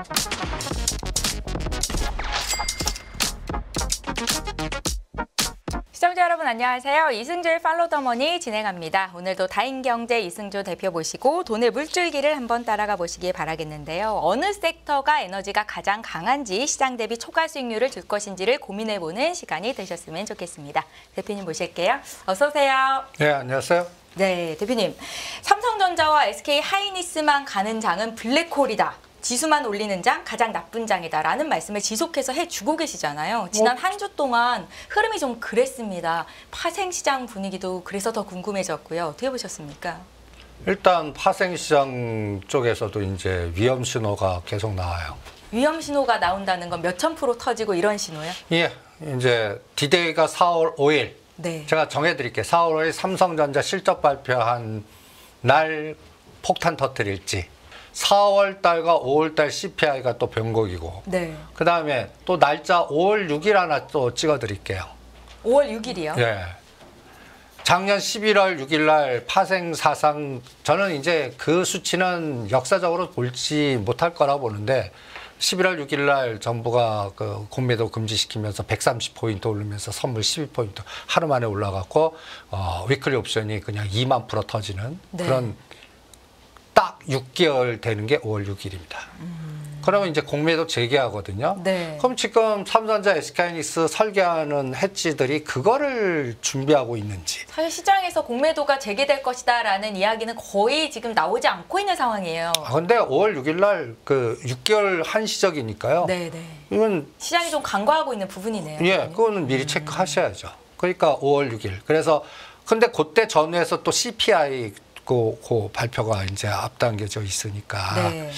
시청자 여러분 안녕하세요. 이승조의 팔로우 더 머니 진행합니다. 오늘도 다인경제 이승조 대표 모시고 돈의 물줄기를 한번 따라가 보시기 바라겠는데요. 어느 섹터가 에너지가 가장 강한지 시장 대비 초과 수익률을 줄 것인지를 고민해보는 시간이 되셨으면 좋겠습니다. 대표님 모실게요. 어서 오세요. 네, 안녕하세요. 네, 대표님. 삼성전자와 SK하이닉스만 가는 장은 블랙홀이다. 지수만 올리는 장 가장 나쁜 장이다라는 말씀을 지속해서 해주고 계시잖아요. 지난 한 주 동안 흐름이 좀 그랬습니다. 파생시장 분위기도 그래서 더 궁금해졌고요. 어떻게 보셨습니까? 일단 파생시장 쪽에서도 이제 위험 신호가 계속 나와요. 위험 신호가 나온다는 건 몇천 프로 터지고 이런 신호요? 예, 이제 디데이가 4월 5일. 네. 제가 정해드릴게요. 4월 5일 삼성전자 실적 발표한 날 폭탄 터뜨릴지. 4월 달과 5월 달 CPI가 또 변곡이고. 네. 그 다음에 또 날짜 5월 6일 하나 또 찍어드릴게요. 5월 6일이요? 예. 작년 11월 6일 날 파생 사상, 저는 이제 그 수치는 역사적으로 볼지 못할 거라고 보는데 11월 6일 날 정부가 그 공매도 금지시키면서 130포인트 오르면서 선물 12포인트 하루 만에 올라갔고 위클리 옵션이 그냥 2만 프로 터지는 네. 그런 딱 6개월 되는 게 5월 6일입니다. 그러면 이제 공매도 재개하거든요. 네. 그럼 지금 삼성전자, SK하이닉스 설계하는 해지들이 그거를 준비하고 있는지. 사실 시장에서 공매도가 재개될 것이다라는 이야기는 거의 지금 나오지 않고 있는 상황이에요. 근데 5월 6일 날 그 6개월 한시적이니까요. 네네. 이건 시장이 좀 간과하고 있는 부분이네요. 예, 그거는 미리 체크하셔야죠. 그러니까 5월 6일. 그래서 근데 그때 전후에서 또 CPI 그 발표가 이제 앞당겨져 있으니까 네.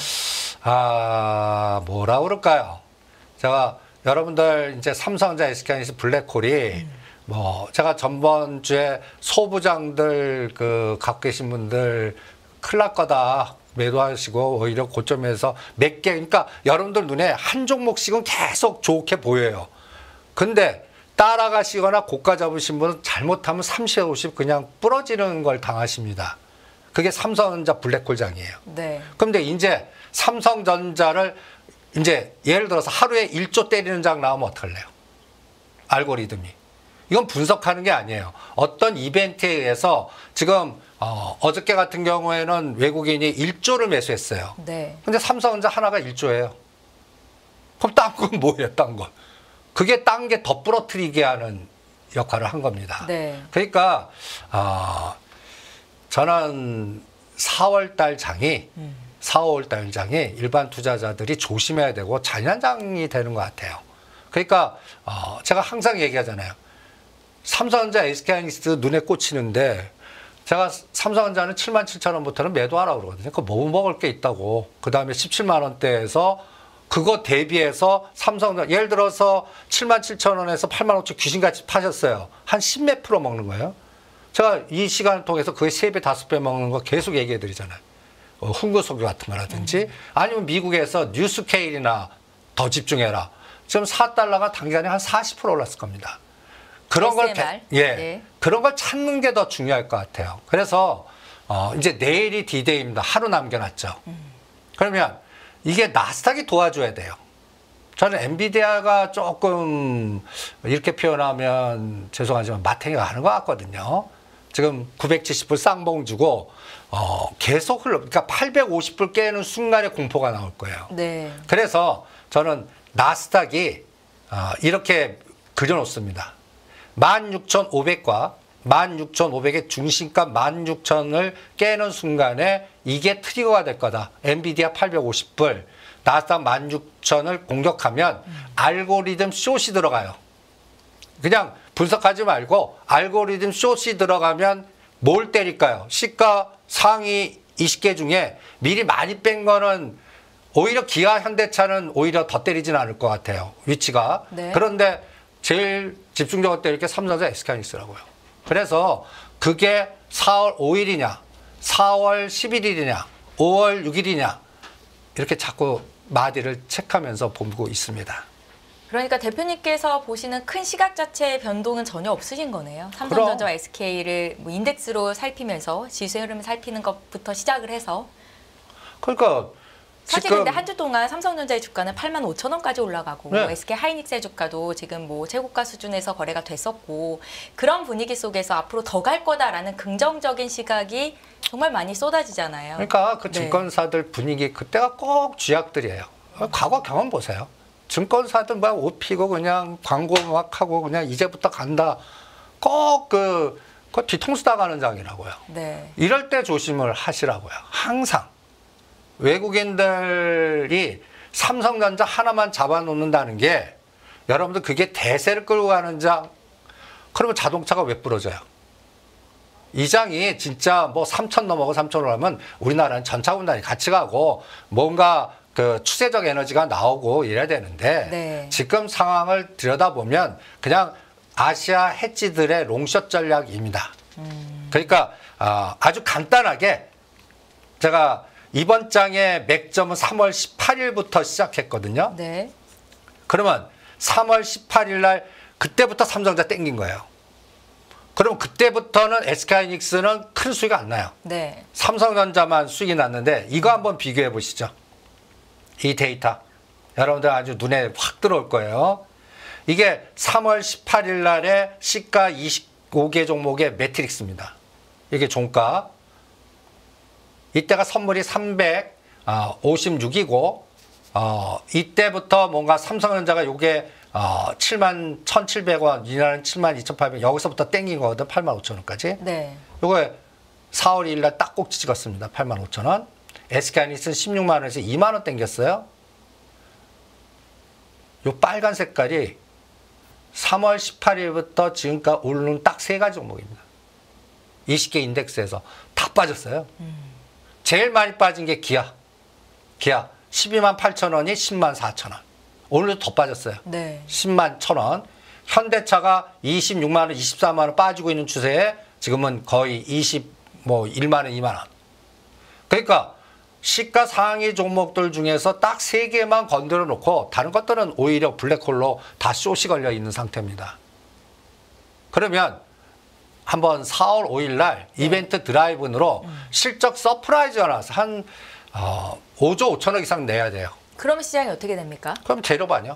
뭐라 그럴까요? 제가 여러분들 이제 삼성전자, SK하이닉스 블랙홀이 뭐 제가 전번 주에 소부장들 그 갖고 계신 분들 큰일 날 거다 매도하시고 오히려 고점에서 몇 개, 그러니까 여러분들 눈에 한 종목씩은 계속 좋게 보여요. 근데 따라가시거나 고가 잡으신 분은 잘못하면 30, 50 그냥 부러지는 걸 당하십니다. 그게 삼성전자 블랙홀장이에요. 네. 그런데 이제 삼성전자를 이제 예를 들어서 하루에 1조 때리는 장 나오면 어떡할래요? 알고리즘이. 이건 분석하는 게 아니에요. 어떤 이벤트에 의해서 지금 어저께 같은 경우에는 외국인이 1조를 매수했어요. 네. 근데 삼성전자 하나가 1조예요. 그럼 딴 건 뭐예요, 딴 건? 그게 딴 게 더 부러뜨리게 하는 역할을 한 겁니다. 네. 그러니까 저는 4월 달 장이 4월 달 장이 일반 투자자들이 조심해야 되고 잔인장이 되는 것 같아요. 그러니까 제가 항상 얘기하잖아요. 삼성전자, SK하이닉스 눈에 꽂히는데 제가 삼성전자는 77,000원부터는 매도하라고 그러거든요. 그거 뭐 먹을 게 있다고. 그 다음에 17만 원대에서 그거 대비해서 삼성전자 예를 들어서 77,000원에서 85,000원 귀신같이 파셨어요. 한 10몇 프로 먹는 거예요. 제가 이 시간을 통해서 그게 3배, 5배 먹는 거 계속 얘기해 드리잖아요. 흥구소교 같은 거라든지 아니면 미국에서 뉴스케일이나 더 집중해라. 지금 4달러가 단기간에 한 40% 올랐을 겁니다. 그런 걸 네. 그런 걸 찾는 게 더 중요할 것 같아요. 그래서 이제 내일이 D-Day입니다. 하루 남겨놨죠. 그러면 이게 나스닥이 도와줘야 돼요. 저는 엔비디아가 조금 이렇게 표현하면 죄송하지만 마탱이가 가는 것 같거든요. 지금 970불 쌍봉 주고 계속 그러니까 850불 깨는 순간에 공포가 나올 거예요. 네. 그래서 저는 나스닥이 이렇게 그려놓습니다. 16,500과 16,500의 중심가 16,000을 깨는 순간에 이게 트리거가 될 거다. 엔비디아 850불, 나스닥 16,000을 공격하면 알고리즘 숏이 들어가요. 그냥 분석하지 말고 알고리즘 숏이 들어가면 뭘 때릴까요? 시가 상위 20개 중에 미리 많이 뺀 거는 오히려 기아, 현대차는 오히려 더 때리진 않을 것 같아요. 위치가. 네. 그런데 제일 집중적으로 때릴 게 삼성전자, SK하이닉스라고요. 그래서 그게 4월 5일이냐, 4월 11일이냐, 5월 6일이냐 이렇게 자꾸 마디를 체크하면서 보고 있습니다. 그러니까 대표님께서 보시는 큰 시각 자체의 변동은 전혀 없으신 거네요. 삼성전자와 SK를 뭐 인덱스로 살피면서 지수의 흐름을 살피는 것부터 시작을 해서. 그러니까 사실 지금 근데 한 주 동안 삼성전자의 주가는 85,000원까지 올라가고 네. SK 하이닉스의 주가도 지금 뭐 최고가 수준에서 거래가 됐었고 그런 분위기 속에서 앞으로 더 갈 거다라는 긍정적인 시각이 정말 많이 쏟아지잖아요. 그러니까 그 네. 증권사들 분위기 그때가 꼭 쥐약들이에요. 과거 경험 보세요. 증권사들 막 옷 피고 그냥 광고 막 하고 그냥 이제부터 간다. 꼭 그 뒤통수 나가는 장이라고요. 네. 이럴 때 조심을 하시라고요. 항상 외국인들이 삼성전자 하나만 잡아놓는다는 게 여러분들 그게 대세를 끌고 가는 장. 그러면 자동차가 왜 부러져요? 이 장이 진짜 뭐 3천 넘어가 3천으로 하면 우리나라는 전차 군단이 같이 가고 뭔가 그 추세적 에너지가 나오고 이래야 되는데 네. 지금 상황을 들여다보면 그냥 아시아 해지들의 롱숏 전략입니다. 그러니까 아주 간단하게 제가 이번 장의 맥점은 3월 18일부터 시작했거든요. 네. 그러면 3월 18일 날 그때부터 삼성전자 땡긴 거예요. 그럼 그때부터는 SK하이닉스는 큰 수익이 안 나요. 네. 삼성전자만 수익이 났는데 이거 한번 비교해 보시죠. 이 데이터. 여러분들 아주 눈에 확 들어올 거예요. 이게 3월 18일 날의 시가 25개 종목의 매트릭스입니다. 이게 종가. 이때가 선물이 356이고 이때부터 뭔가 삼성전자가 요게 71,700원, 이날은 72,800원 여기서부터 땡긴 거거든. 85,000원까지. 네. 요거 4월 2일 날 딱 꼭지 찍었습니다. 85,000원. SK하이닉스는 16만 원에서 2만 원 땡겼어요. 요 빨간 색깔이 3월 18일부터 지금까지 오른 딱 세 가지 종목입니다. 20개 인덱스에서 다 빠졌어요. 제일 많이 빠진 게 기아. 기아 12만 8천 원이 10만 4천 원. 오늘도 더 빠졌어요. 네. 10만 1천 원. 현대차가 26만 원, 24만 원 빠지고 있는 추세에 지금은 거의 1만 원, 2만 원. 그러니까 시가 상위 종목들 중에서 딱 세 개만 건드려 놓고 다른 것들은 오히려 블랙홀로 다 숏이 걸려 있는 상태입니다. 그러면 한번 4월 5일 날 이벤트 드라이브로 실적 서프라이즈가 나와서 한 5조 5천억 이상 내야 돼요. 그러면 시장이 어떻게 됩니까? 그럼 재료 반영.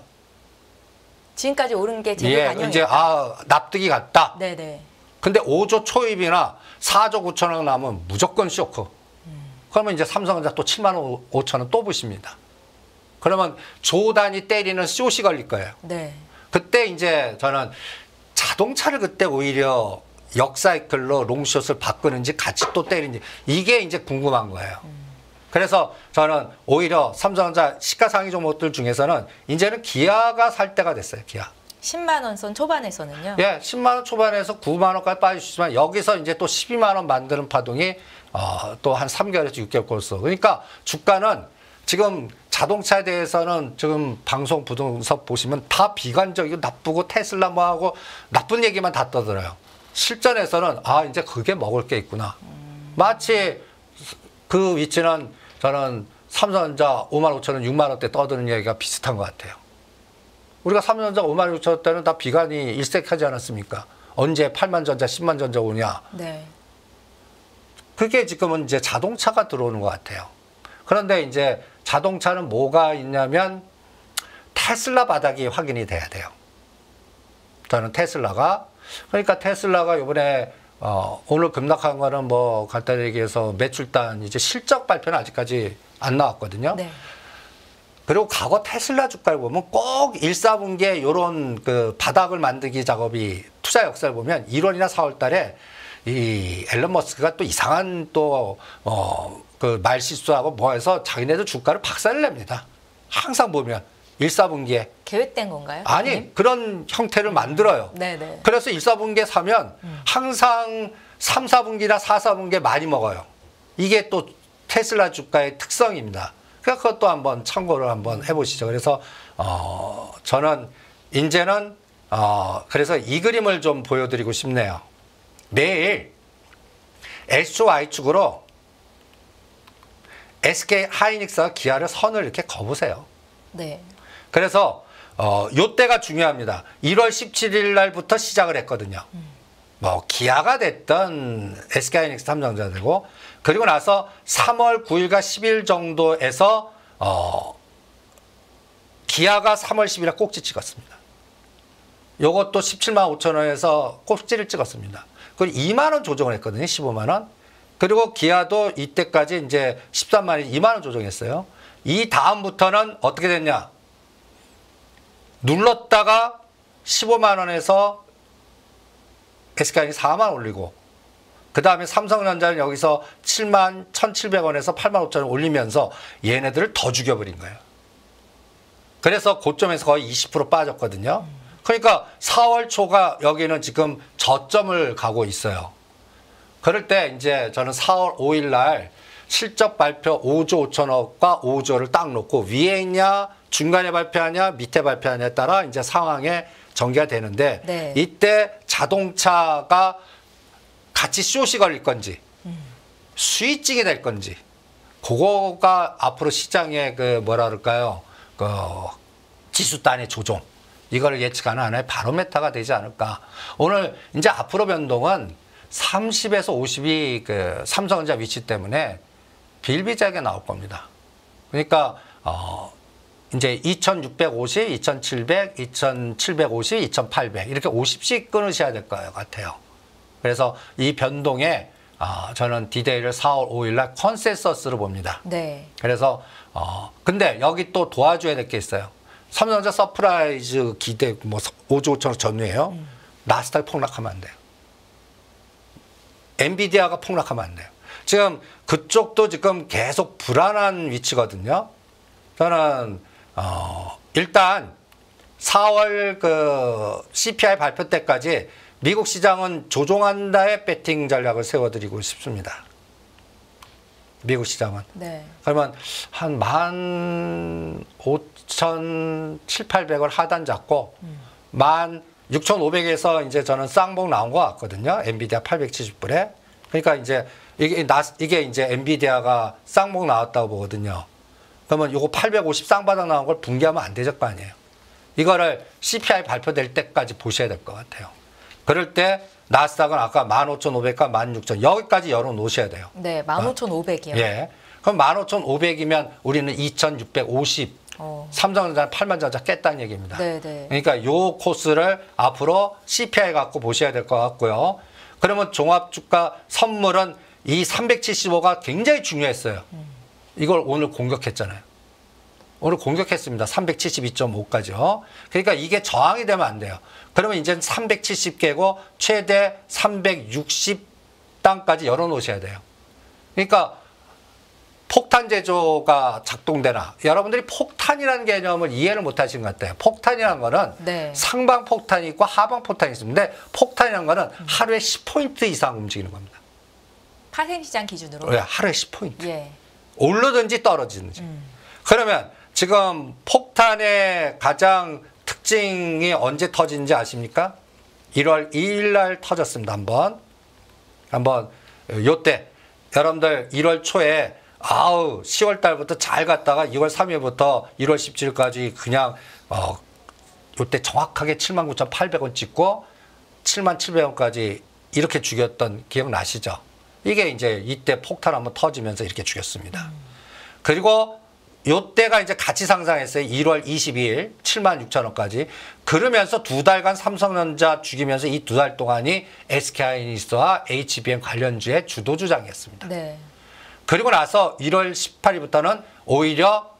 지금까지 오른 게 재료 예, 반영이다. 이제 납득이 갔다. 네네. 근데 5조 초입이나 4조 9천억 나오면 무조건 쇼크. 그러면 이제 삼성전자 또 7만 5천 원 또 부십니다. 그러면 조 단위 때리는 숏이 걸릴 거예요. 네. 그때 이제 저는 자동차를 그때 오히려 역사이클로 롱숏을 바꾸는지 같이 또 때리는지 이게 이제 궁금한 거예요. 그래서 저는 오히려 삼성전자 시가상위 종목들 중에서는 이제는 기아가 살 때가 됐어요. 기아. 10만 원 선 초반에서는요. 예, 10만 원 초반에서 9만 원까지 빠지시지만 여기서 이제 또 12만 원 만드는 파동이 또 한 3개월에서 6개월 걸렸어. 그러니까 주가는 지금 자동차에 대해서는 지금 방송 부동산 보시면 다 비관적이고 나쁘고 테슬라 뭐 하고 나쁜 얘기만 다 떠들어요. 실전에서는 이제 그게 먹을 게 있구나. 마치 그 위치는 저는 삼성전자 5만 5천 원, 6만 원대 떠드는 얘기가 비슷한 것 같아요. 우리가 삼성전자 5만 6천 원대는 다 비관이 일색하지 않았습니까? 언제 8만 전자, 10만 전자 오냐. 네. 그게 지금은 이제 자동차가 들어오는 것 같아요. 그런데 이제 자동차는 뭐가 있냐면 테슬라 바닥이 확인이 돼야 돼요. 저는 그러니까 테슬라가 이번에 오늘 급락한 거는 뭐 간단히 얘기해서 매출단 이제 실적 발표는 아직까지 안 나왔거든요. 네. 그리고 과거 테슬라 주가를 보면 꼭 1사분기에 이런 그 바닥을 만들기 작업이 투자 역사를 보면 1월이나 4월 달에 이 앨런 머스크가 또 이상한 또 그 말실수하고 뭐 해서 자기네들 주가를 박살을 냅니다. 항상 보면 1사분기에 계획된 건가요? 아니 선생님? 그런 형태를 만들어요. 네네. 그래서 1사분기에 사면 항상 3, 4분기나 4, 4분기에 많이 먹어요. 이게 또 테슬라 주가의 특성입니다. 그러니까 그것도 한번 참고를 한번 해보시죠. 그래서 저는 이제는 그래서 이 그림을 좀 보여드리고 싶네요. 내일 SY축으로 SK 하이닉스와 기아를 선을 이렇게 거보세요. 네. 그래서 요때가 중요합니다. 1월 17일 날부터 시작을 했거든요. 뭐 기아가 됐던 SK 하이닉스 삼성전자 되고 그리고 나서 3월 9일과 10일 정도에서 기아가 3월 10일에 꼭지 찍었습니다. 요것도 17만 5천 원에서 꼭지를 찍었습니다. 그리고 2만 원 조정을 했거든요. 15만 원. 그리고 기아도 이때까지 이제 13만 원, 2만 원 조정했어요. 이 다음부터는 어떻게 됐냐? 눌렀다가 15만 원에서 SK하이닉스 4만 원 올리고, 그 다음에 삼성전자는 여기서 7만 1,700원에서 8만 5천 원 올리면서 얘네들을 더 죽여버린 거예요. 그래서 고점에서 거의 20% 빠졌거든요. 그러니까 4월 초가 여기는 지금 저점을 가고 있어요. 그럴 때 이제 저는 4월 5일 날 실적 발표 5조 5천억과 5조를 딱 놓고 위에 있냐, 중간에 발표하냐, 밑에 발표하냐에 따라 이제 상황에 전개가 되는데, 네. 이때 자동차가 같이 숏이 걸릴 건지 수익증이 될 건지, 그거가 앞으로 시장의 그 뭐라 그럴까요? 그 지수 단의 조정, 이걸 예측하는 하나의 바로메타가 되지 않을까. 오늘 이제 앞으로 변동은 30에서 50이 그 삼성전자 위치 때문에 비일비재하게 나올 겁니다. 그러니까 이제 2650, 2700, 2750, 2800 이렇게 50씩 끊으셔야 될 것 같아요. 그래서 이 변동에 저는 디데이를 4월 5일 날 컨센서스로 봅니다. 네. 그래서 근데 여기 또 도와줘야 될 게 있어요. 삼성전자 서프라이즈 기대 뭐 5조 5천억 전후예요. 나스닥이 폭락하면 안 돼요. 엔비디아가 폭락하면 안 돼요. 지금 그쪽도 지금 계속 불안한 위치거든요. 저는 일단 4월 그 CPI 발표 때까지 미국 시장은 조종한다의 배팅 전략을 세워드리고 싶습니다. 미국 시장은. 네. 그러면 한 15,700을 하단 잡고 16,500에서 이제 저는 쌍봉 나온 것 같거든요. 엔비디아 870불에. 그러니까 이제 이게 이제 엔비디아가 쌍봉 나왔다고 보거든요. 그러면 요거 850 쌍바닥 나온 걸 붕괴하면 안 되실 거 아니에요. 이거를 CPI 발표될 때까지 보셔야 될 것 같아요. 그럴 때 나스닥은 아까 15,500과 16,000 여기까지 열어 놓으셔야 돼요. 네, 15,500이요. 예. 그럼 15,500이면 우리는 2,650. 삼성전자는 8만전자 깼다는 얘기입니다. 네, 네. 그러니까 요 코스를 앞으로 CPI 갖고 보셔야 될 것 같고요. 그러면 종합주가 선물은 이 375가 굉장히 중요했어요. 이걸 오늘 공격했잖아요. 오늘 공격했습니다. 372.5까지요. 그러니까 이게 저항이 되면 안 돼요. 그러면 이제 370 깨고 최대 360 땅까지 열어놓으셔야 돼요. 그러니까 폭탄 제조가 작동되나, 여러분들이 폭탄이라는 개념을 이해를 못 하신 것 같아요. 폭탄이라는 거는 네. 상방 폭탄이 있고 하방 폭탄이 있습니다. 근데 폭탄이라는 거는 하루에 10포인트 이상 움직이는 겁니다. 파생시장 기준으로. 왜? 하루에 10포인트. 예. 오르든지 떨어지든지. 그러면 지금 폭탄의 가장 특징이 언제 터진지 아십니까? 1월 2일 날 터졌습니다. 한번 요때 여러분들 1월 초에 10월 달부터 잘 갔다가 2월 3일부터 1월 17일까지 그냥 요때 정확하게 79,800원 찍고 77,000원까지 이렇게 죽였던 기억 나시죠? 이게 이제 이때 폭탄 한번 터지면서 이렇게 죽였습니다. 그리고 요때가 이제 같이 상승했어요. 1월 22일 76,000원까지. 그러면서 두 달간 삼성전자 죽이면서 이 두 달 동안이 SK하이닉스와 HBM 관련주의 주도주장이었습니다. 네. 그리고 나서 1월 18일부터는 오히려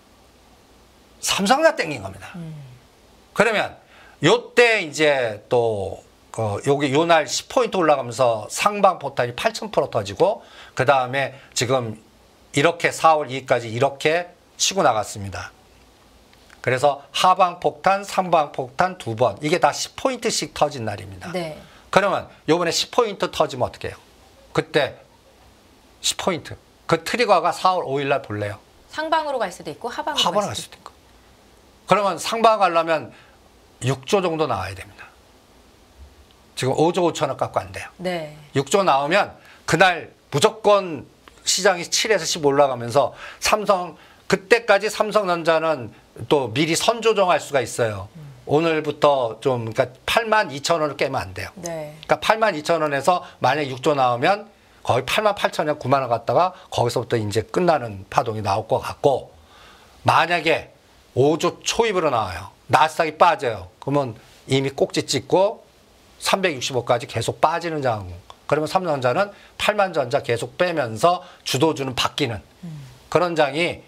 삼성전자 땡긴 겁니다. 그러면 요때 이제 또 여기 요 날 10포인트 올라가면서 상방 포탄이 8,000% 터지고, 그 다음에 지금 이렇게 4월 2일까지 이렇게 치고 나갔습니다. 그래서 하방 폭탄, 상방 폭탄 두 번, 이게 다 10포인트씩 터진 날입니다. 네. 그러면 요번에 10포인트 터지면 어떻게 해요? 그때 10포인트. 그 트리거가 4월 5일 날 볼래요. 상방으로 갈 수도 있고 하방으로 갈 수도 있고. 그러면 상방 가려면 6조 정도 나와야 됩니다. 지금 5조 5천억 갖고 안 돼요. 네. 6조 나오면 그날 무조건 시장이 7에서 10 올라가면서 그때까지 삼성전자는 또 미리 선조정할 수가 있어요. 오늘부터 좀, 그러니까 82,000원을 깨면 안 돼요. 네. 그러니까 82,000원에서 만약 6조 나오면 거의 88,000원, 9만 원 갔다가 거기서부터 이제 끝나는 파동이 나올 것 같고, 만약에 5조 초입으로 나와요. 나스닥이 빠져요. 그러면 이미 꼭지 찍고 365까지 계속 빠지는 장. 그러면 삼성전자는 8만 전자 계속 빼면서 주도주는 바뀌는 그런 장이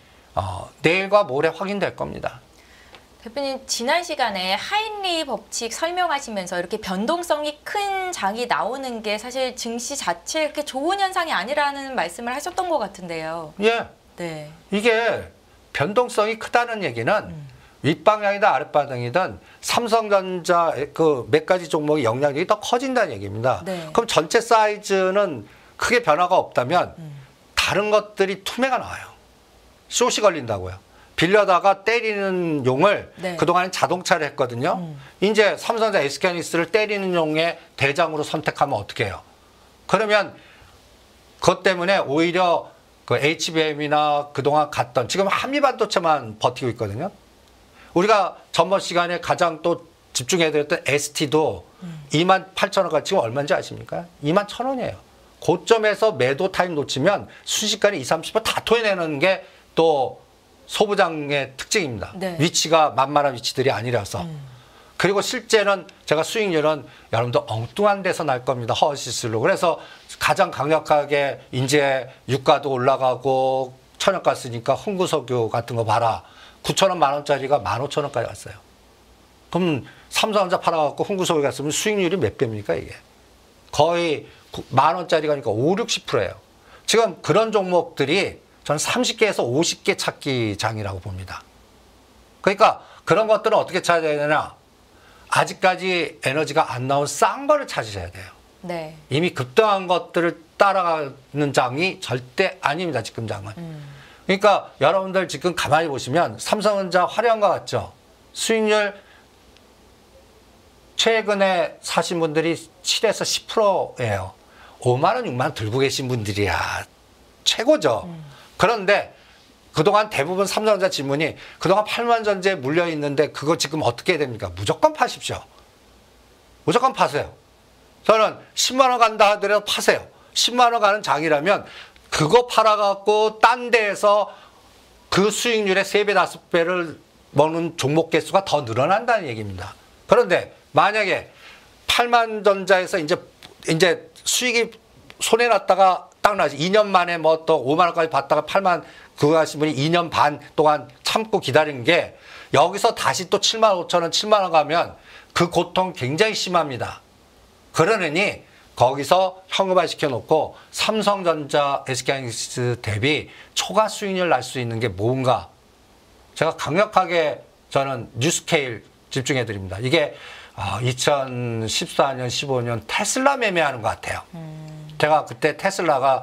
내일과 모레 확인될 겁니다. 대표님 지난 시간에 하인리 법칙 설명하시면서 이렇게 변동성이 큰 장이 나오는 게 사실 증시 자체에 그렇게 좋은 현상이 아니라는 말씀을 하셨던 것 같은데요. 예. 네. 이게 변동성이 크다는 얘기는 윗방향이든 아랫방향이든 삼성전자 그 몇 가지 종목의 영향력이 더 커진다는 얘기입니다. 네. 그럼 전체 사이즈는 크게 변화가 없다면 다른 것들이 투매가 나와요. 숏이 걸린다고요. 빌려다가 때리는 용을 네. 그동안 자동차를 했거든요. 이제 삼성전자 SK하이닉스를 때리는 용의 대장으로 선택하면 어떻게 해요? 그러면 그것 때문에 오히려 그 HBM이나 그동안 갔던 지금 한미반도체만 버티고 있거든요. 우리가 전번 시간에 가장 또 집중해드렸던 ST도 28,000원까지 지금 얼마인지 아십니까? 21,000원이에요. 고점에서 매도 타임 놓치면 순식간에 20, 30% 다 토해내는 게 또 소부장의 특징입니다. 네. 위치가 만만한 위치들이 아니라서. 그리고 실제는 제가 수익률은 여러분들 엉뚱한 데서 날 겁니다. 허시슬로. 그래서 가장 강력하게 이제 유가도 올라가고 천연가스니까 흥구석유 같은 거 봐라. 9,000원, 10,000원짜리가 15,000원까지 왔어요. 그럼 삼성전자 팔아갖고 흥구석유 갔으면 수익률이 몇 배입니까 이게? 거의 10,000원짜리가 그러니까 5, 60%예요. 지금 그런 종목들이 저는 30개에서 50개 찾기 장이라고 봅니다. 그러니까 그런 것들은 어떻게 찾아야 되나? 아직까지 에너지가 안 나온 싼 거를 찾으셔야 돼요. 네. 이미 급등한 것들을 따라가는 장이 절대 아닙니다. 지금 장은. 그러니까 여러분들 지금 가만히 보시면 삼성전자 화려한 것 같죠? 수익률 최근에 사신 분들이 7에서 10%예요. 5만 원, 6만 원 들고 계신 분들이야 최고죠. 그런데 그동안 대부분 삼성전자 지문이 그동안 8만 전지에 물려 있는데 그거 지금 어떻게 해야 됩니까? 무조건 파십시오. 무조건 파세요. 저는 10만 원 간다 하더라도 파세요. 10만 원 가는 장이라면 그거 팔아갖고 딴 데에서 그 수익률의 3배, 5배를 먹는 종목 개수가 더 늘어난다는 얘기입니다. 그런데 만약에 8만 전자에서 이제 수익이 손에 났다가 딱 나지 2년 만에 뭐 또 5만 원까지 받다가 8만 그거 하신 분이 2년 반 동안 참고 기다린 게 여기서 다시 또 7만 5천 원, 7만 원 가면 그 고통 굉장히 심합니다. 그러느니 거기서 현금화 시켜놓고 삼성전자, SK하이닉스 대비 초과 수익률 날 수 있는 게 뭔가 제가 강력하게 저는 뉴스케일 집중해 드립니다. 이게 2014년, 15년 테슬라 매매하는 것 같아요. 제가 그때 테슬라가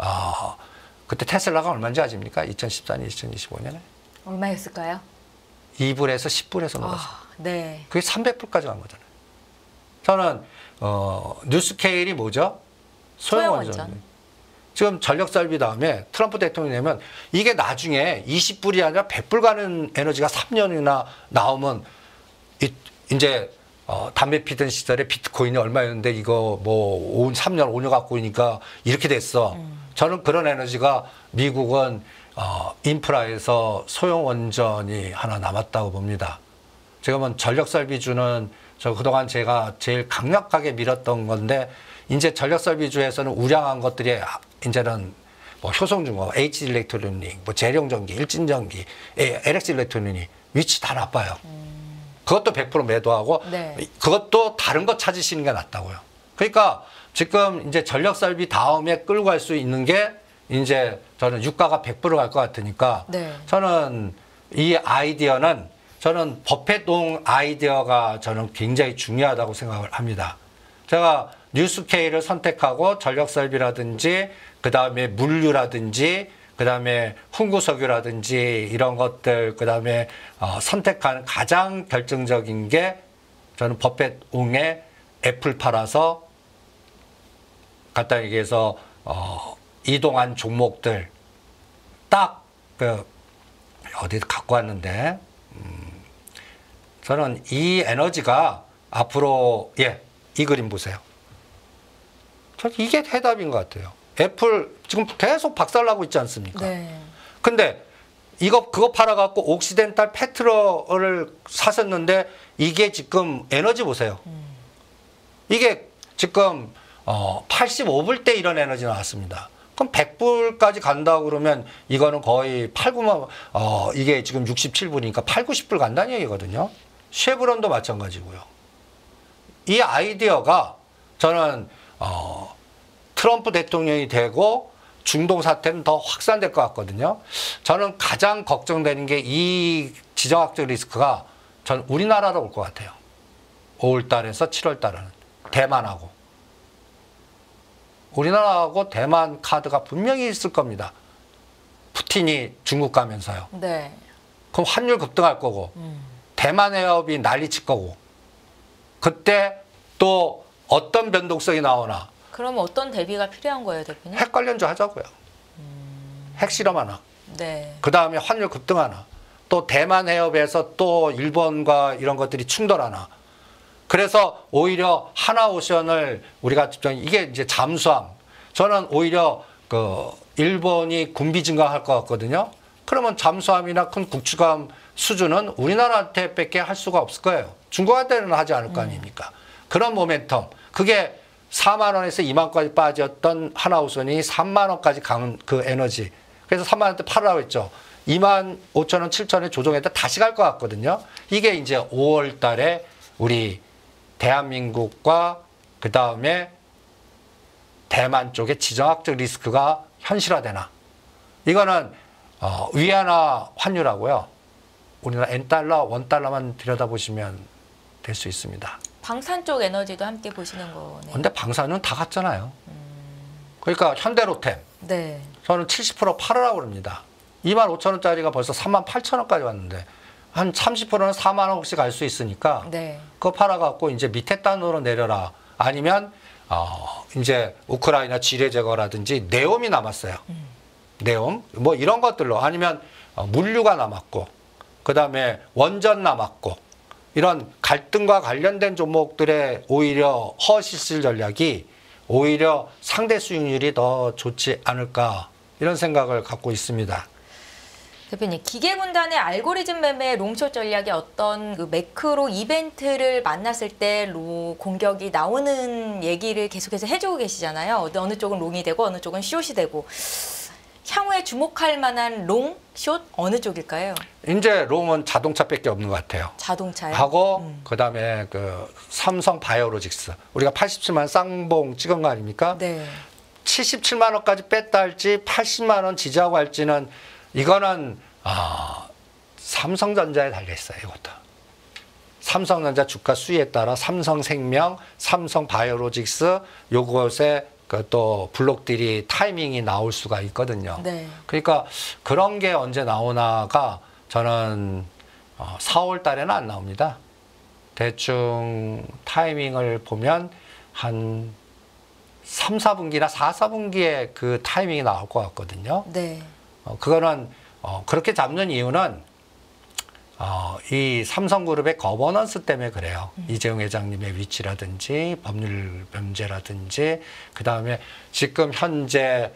얼마인지 아십니까? 2014년, 2025년에? 얼마였을까요? 2불에서 10불에서 놀았어요. 네. 그게 300불까지 간 거잖아요. 저는 뉴스케일이 뭐죠? 소형원전. 지금 전력설비 다음에 트럼프 대통령이 되면 이게 나중에 20불이 아니라 100불 가는 에너지가 3년이나 나오면 이제 담배 피던 시절에 비트코인이 얼마였는데 이거 뭐 3년, 5년 갖고 있으니까 이렇게 됐어. 저는 그런 에너지가 미국은 인프라에서 소형 원전이 하나 남았다고 봅니다. 지금은 전력설비주는 저 그동안 제가 제일 강력하게 밀었던 건데 이제 전력설비주에서는 우량한 것들이 이제는 뭐 효성중공, H일렉트로닉, 뭐 재룡전기, 일진전기, LX일렉트로닉 위치 다 나빠요. 그것도 100% 매도하고 네. 그것도 다른 거 찾으시는 게 낫다고요. 그러니까 지금 이제 전력설비 다음에 끌고 갈 수 있는 게 이제 저는 유가가 100% 갈 것 같으니까 네. 저는 이 아이디어는 저는 버펫동 아이디어가 저는 굉장히 중요하다고 생각을 합니다. 제가 뉴스케일을 선택하고 전력설비라든지 그다음에 물류라든지 그다음에 흥구석유라든지 이런 것들 그다음에 선택하는 가장 결정적인 게 저는 버펫옹의 애플 팔아서 간단히 얘기해서 이동한 종목들 딱 그 어디 갖고 왔는데 저는 이 에너지가 앞으로 이 그림 보세요. 저는 이게 해답인 것 같아요. 애플 지금 계속 박살나고 있지 않습니까? 네. 근데 그거 팔아갖고 옥시덴탈 페트롤을 샀었는데 이게 지금 에너지 보세요. 이게 지금 85불대 이런 에너지 나왔습니다. 그럼 100불까지 간다고 그러면 이거는 거의 8, 9만, 이게 지금 67불이니까 8, 90불 간다는 얘기거든요. 쉐브론도 마찬가지고요. 이 아이디어가 저는 트럼프 대통령이 되고 중동 사태는 더 확산될 것 같거든요. 저는 가장 걱정되는 게 이 지정학적 리스크가 전 우리나라로 올 것 같아요. 5월 달에서 7월 달에는 대만하고. 우리나라하고 대만 카드가 분명히 있을 겁니다. 푸틴이 중국 가면서요. 네. 그럼 환율 급등할 거고 대만 해협이 난리칠 거고 그때 또 어떤 변동성이 나오나 그럼 어떤 대비가 필요한 거예요, 대표님? 핵 관련주 하자고요. 핵 실험 하나. 네. 그 다음에 환율 급등하나. 또 대만 해협에서 또 일본과 이런 것들이 충돌하나. 그래서 오히려 하나오션을 우리가 이게 이제 잠수함. 저는 오히려 그 일본이 군비 증강할 것 같거든요. 그러면 잠수함이나 큰 국추감 수준은 우리나라한테 밖에 할 수가 없을 거예요. 중국한테는 하지 않을 거 아닙니까? 그런 모멘텀. 그게 4만 원에서 2만 원까지 빠졌던 하나오션이 3만 원까지 간 그 에너지. 그래서 3만 원대 팔으라고 했죠. 2만 5천 원, 7천 원에 조정했다 다시 갈 것 같거든요. 이게 이제 5월 달에 우리 대한민국과 그 다음에 대만 쪽의 지정학적 리스크가 현실화되나. 이거는 위안화 환율하고요. 우리나라 N달러, 원달러만 들여다보시면 될 수 있습니다. 방산 쪽 에너지도 함께 보시는 거네요. 근데 방사는 다 갔잖아요. 그러니까 현대로템. 네. 저는 70% 팔으라고 그럽니다. 2만 5천 원짜리가 벌써 3만 8천 원까지 왔는데 한 30%는 4만 원씩 갈 수 있으니까 네. 그거 팔아갖고 이제 밑에 단으로 내려라. 아니면 이제 우크라이나 지뢰 제거라든지 네옴이 남았어요. 네옴 뭐 이런 것들로 아니면 물류가 남았고 그 다음에 원전 남았고 이런 갈등과 관련된 종목들의 오히려 허시슬 전략이 오히려 상대 수익률이 더 좋지 않을까 이런 생각을 갖고 있습니다. 대표님, 기계군단의 알고리즘 매매 롱숏 전략의 어떤 그 매크로 이벤트를 만났을 때 공격이 나오는 얘기를 계속해서 해주고 계시잖아요. 어느 쪽은 롱이 되고 어느 쪽은 숏이 되고. 향후에 주목할 만한 롱, 숏 어느 쪽일까요? 이제 롱은 자동차밖에 없는 것 같아요. 자동차요? 하고 그다음에 그 삼성 바이오로직스 우리가 87만 쌍봉 찍은 거 아닙니까? 네. 77만 원까지 뺐다 할지 80만 원 지지하고 할지는 이거는 삼성전자에 달려 있어요. 이것도. 삼성전자 주가 수위에 따라 삼성생명, 삼성바이오로직스 요것에 또 블록들이 타이밍이 나올 수가 있거든요. 네. 그러니까 그런 게 언제 나오나가 저는 4월 달에는 안 나옵니다. 대충 타이밍을 보면 한 3, 4분기나 4, 4분기에 그 타이밍이 나올 것 같거든요. 네. 그거는 그렇게 잡는 이유는 이 삼성그룹의 거버넌스 때문에 그래요. 이재용 회장님의 위치라든지 법률 변제라든지 그 다음에 지금 현재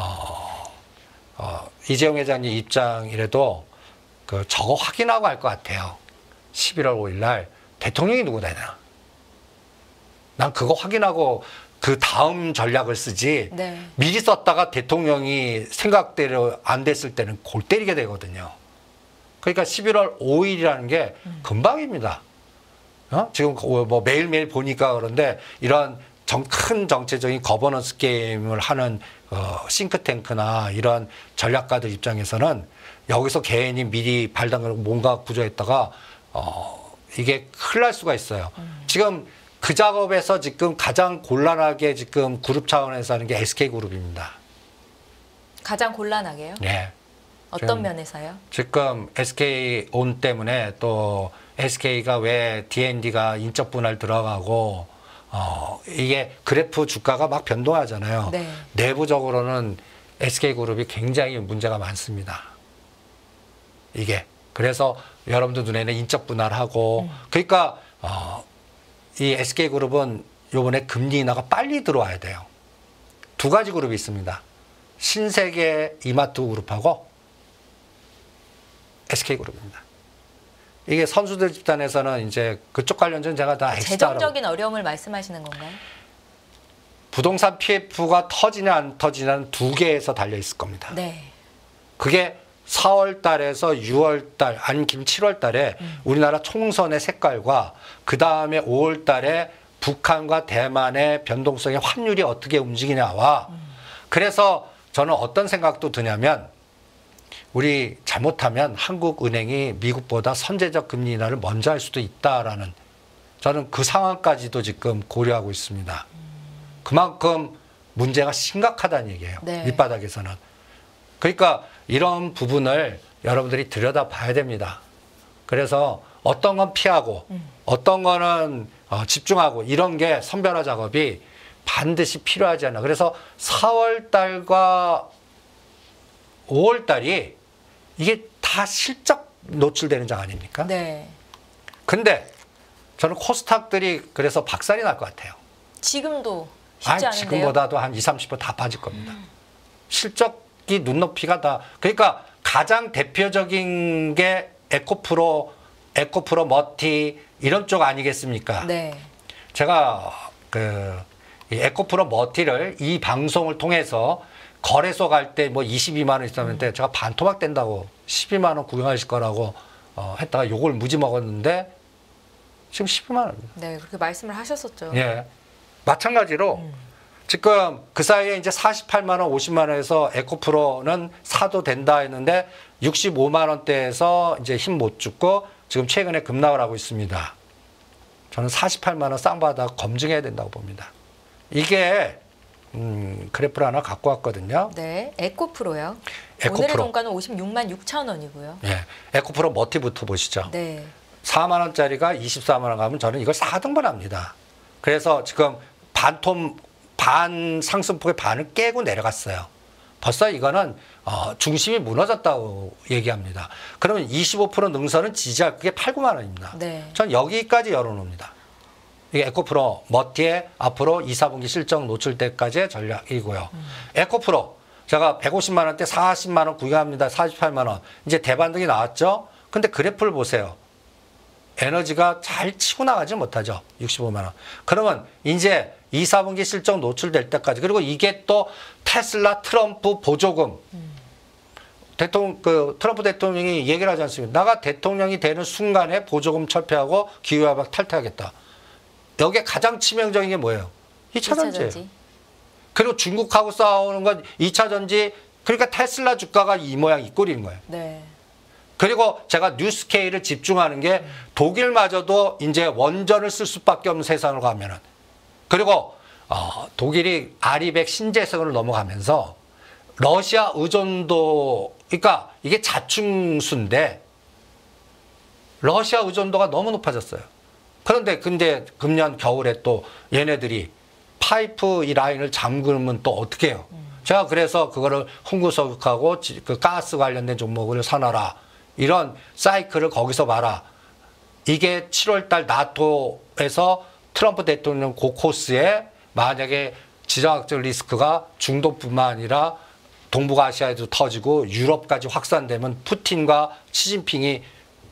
이재용 회장님 입장이라도 그 저거 확인하고 할 것 같아요. 11월 5일 날 대통령이 누구 되나. 난 그거 확인하고 그 다음 전략을 쓰지. 네. 미리 썼다가 대통령이 생각대로 안 됐을 때는 골 때리게 되거든요. 그러니까 11월 5일이라는 게 금방입니다. 지금 뭐 매일매일 보니까 그런데 이런 큰 정체적인 거버넌스 게임을 하는 싱크탱크나 이런 전략가들 입장에서는 여기서 개인이 미리 발당을 뭔가 구조했다가 이게 큰일 날 수가 있어요. 지금 그 작업에서 지금 가장 곤란하게 지금 그룹 차원에서 하는 게 SK그룹입니다. 가장 곤란하게요? 네. 어떤 면에서요? 지금 SK온 때문에 또 SK가 왜 D&D가 인적 분할 들어가고 이게 그래프 주가가 막 변동하잖아요. 네. 내부적으로는 SK그룹이 굉장히 문제가 많습니다. 이게 그래서 여러분들 눈에는 인적 분할하고 그러니까 이 SK그룹은 요번에 금리 인하가 빨리 들어와야 돼요. 두 가지 그룹이 있습니다. 신세계 이마트 그룹하고 SK그룹입니다. 이게 선수들 집단에서는 이제 그쪽 관련주는 제가 다 X자라고. 재정적인 어려움을 말씀하시는 건가요? 부동산 PF가 터지냐 안 터지냐는 두 개에서 달려 있을 겁니다. 네. 그게 4월 달에서 6월 달 아니면 7월 달에 우리나라 총선의 색깔과 그 다음에 5월 달에 북한과 대만의 변동성의 환율이 어떻게 움직이냐와 그래서 저는 어떤 생각도 드냐면 우리 잘못하면 한국은행이 미국보다 선제적 금리 인하를 먼저 할 수도 있다라는 저는 그 상황까지도 지금 고려하고 있습니다. 그만큼 문제가 심각하다는 얘기예요. 네. 밑바닥에서는. 그러니까 이런 부분을 여러분들이 들여다봐야 됩니다. 그래서 어떤 건 피하고 어떤 거는 집중하고 이런 게 선별화 작업이 반드시 필요하지 않나. 그래서 4월 달과 5월 달이 이게 다 실적 노출되는 장 아닙니까? 네. 근데 저는 코스닥들이 그래서 박살이 날 것 같아요. 지금도 쉽지 않은데요. 지금보다도 한 20, 30% 다 빠질 겁니다. 실적이 눈높이가 다. 그러니까 가장 대표적인 게 에코프로 머티 이런 쪽 아니겠습니까? 네. 제가 이 에코프로 머티를 이 방송을 통해서 거래소 갈 때 뭐 22만 원 있었는데 제가 반토막 된다고 12만 원 구경하실 거라고 했다가 욕을 무지 먹었는데 지금 12만 원입니다. 네, 그렇게 말씀을 하셨었죠. 예. 마찬가지로 지금 그 사이에 이제 48만 원, 50만 원에서 에코프로는 사도 된다 했는데 65만 원대에서 이제 힘 못 죽고 지금 최근에 급락을 하고 있습니다. 저는 48만 원 쌍바닥 검증해야 된다고 봅니다. 이게 그래프를 하나 갖고 왔거든요. 네, 에코프로요. 에코프로. 오늘의 종가는 56만 6천 원이고요. 예. 에코프로 머티부터 보시죠. 네. 4만 원짜리가 24만 원 가면 저는 이걸 4등분 합니다. 그래서 지금 반 상승폭의 반을 깨고 내려갔어요. 벌써 이거는 중심이 무너졌다고 얘기합니다. 그러면 25% 능선은 지지할 그게 8, 9만 원입니다. 네. 전 여기까지 열어놓습니다. 이게 에코프로 머티의 앞으로 2, 4분기 실적 노출 때까지의 전략이고요. 에코프로 제가 150만 원대 40만 원 구경합니다. 48만 원. 이제 대반등이 나왔죠. 근데 그래프를 보세요. 에너지가 잘 치고 나가지 못하죠. 65만 원. 그러면 이제 2, 4분기 실적 노출될 때까지 그리고 이게 또 테슬라 트럼프 보조금 트럼프 대통령이 얘기를 하지 않습니까? 나가 대통령이 되는 순간에 보조금 철폐하고 기후협약 탈퇴하겠다. 여기에 가장 치명적인 게 뭐예요? 2차 전지. 그리고 중국하고 싸우는 건 2차 전지. 그러니까 테슬라 주가가 이 모양 이 꼴인 거예요. 네. 그리고 제가 뉴스케일을 집중하는 게 독일마저도 이제 원전을 쓸 수밖에 없는 세상으로 가면은 그리고 독일이 아리백 신재생으로 넘어가면서 러시아 의존도 그러니까 이게 자충수인데 러시아 의존도가 너무 높아졌어요. 그런데 근데 금년 겨울에 또 얘네들이 파이프 이 라인을 잠그면 또 어떻게 해요? 제가 그래서 그거를 흥구석유하고 그 가스 관련된 종목을 사놔라. 이런 사이클을 거기서 봐라. 이게 7월 달 나토에서 트럼프 대통령 고코스에 만약에 지정학적 리스크가 중동뿐만 아니라 동북아시아에도 터지고 유럽까지 확산되면 푸틴과 시진핑이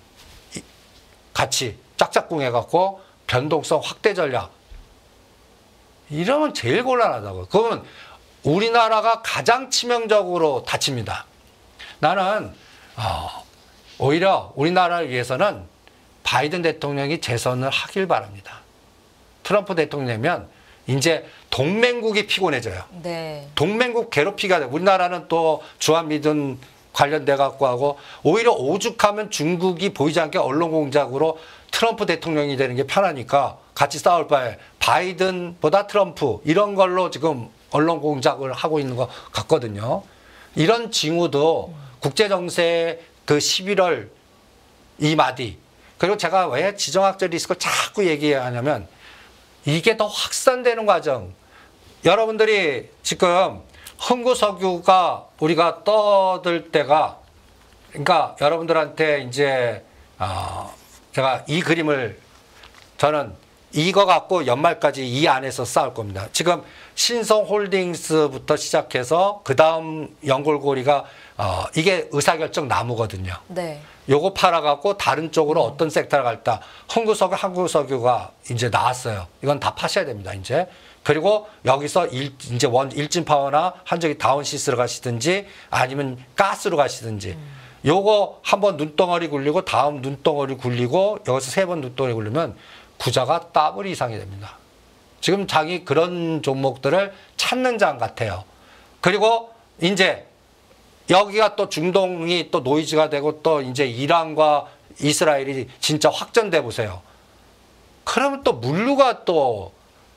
같이 짝짝꿍해갖고 변동성 확대 전략. 이러면 제일 곤란하다고. 그러면 우리나라가 가장 치명적으로 다칩니다. 나는 오히려 우리나라를 위해서는 바이든 대통령이 재선을 하길 바랍니다. 트럼프 대통령이면 이제 동맹국이 피곤해져요. 네. 동맹국 괴롭히가 돼. 우리나라는 또 주한미군 관련돼 갖고 하고 오히려 오죽하면 중국이 보이지 않게 언론 공작으로 트럼프 대통령이 되는 게 편하니까 같이 싸울 바에 바이든보다 트럼프 이런 걸로 지금 언론 공작을 하고 있는 것 같거든요. 이런 징후도 국제정세 그 11월 이마디 그리고 제가 왜 지정학적 리스크를 자꾸 얘기하냐면 이게 더 확산되는 과정. 여러분들이 지금 흥구석유가 우리가 떠들 때가 그러니까 여러분들한테 이제 제가 이 그림을 저는 이거 갖고 연말까지 이 안에서 싸울 겁니다. 지금 신성홀딩스부터 시작해서 그 다음 연골고리가 이게 의사결정 나무거든요. 네. 요거 팔아갖고 다른 쪽으로 어떤 섹터를 갈다. 한국석유가 이제 나왔어요. 이건 다 파셔야 됩니다, 이제. 그리고 여기서 이제 일진파워나 한적이 다운시스로 가시든지 아니면 가스로 가시든지 요거 한번 눈덩어리 굴리고 다음 눈덩어리 굴리고 여기서 3번 눈덩어리 굴리면 구자가 더블 이상이 됩니다. 지금 장이 그런 종목들을 찾는 장 같아요. 그리고 이제 여기가 또 중동이 또 노이즈가 되고 또 이제 이란과 이스라엘이 진짜 확전돼 보세요. 그러면 또 물류가 또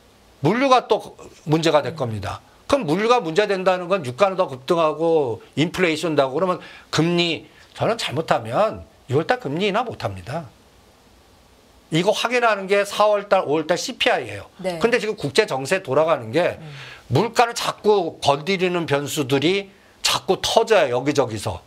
문제가 될 겁니다. 그럼 물류가 문제된다는 건 유가는 더 급등하고 인플레이션 나고 그러면 금리 저는 잘못하면 6월달 금리 인하 못합니다. 이거 확인하는 게 4월달, 5월달 CPI예요. 네. 근데 지금 국제 정세 돌아가는 게 물가를 자꾸 건드리는 변수들이 자꾸 터져요. 여기저기서.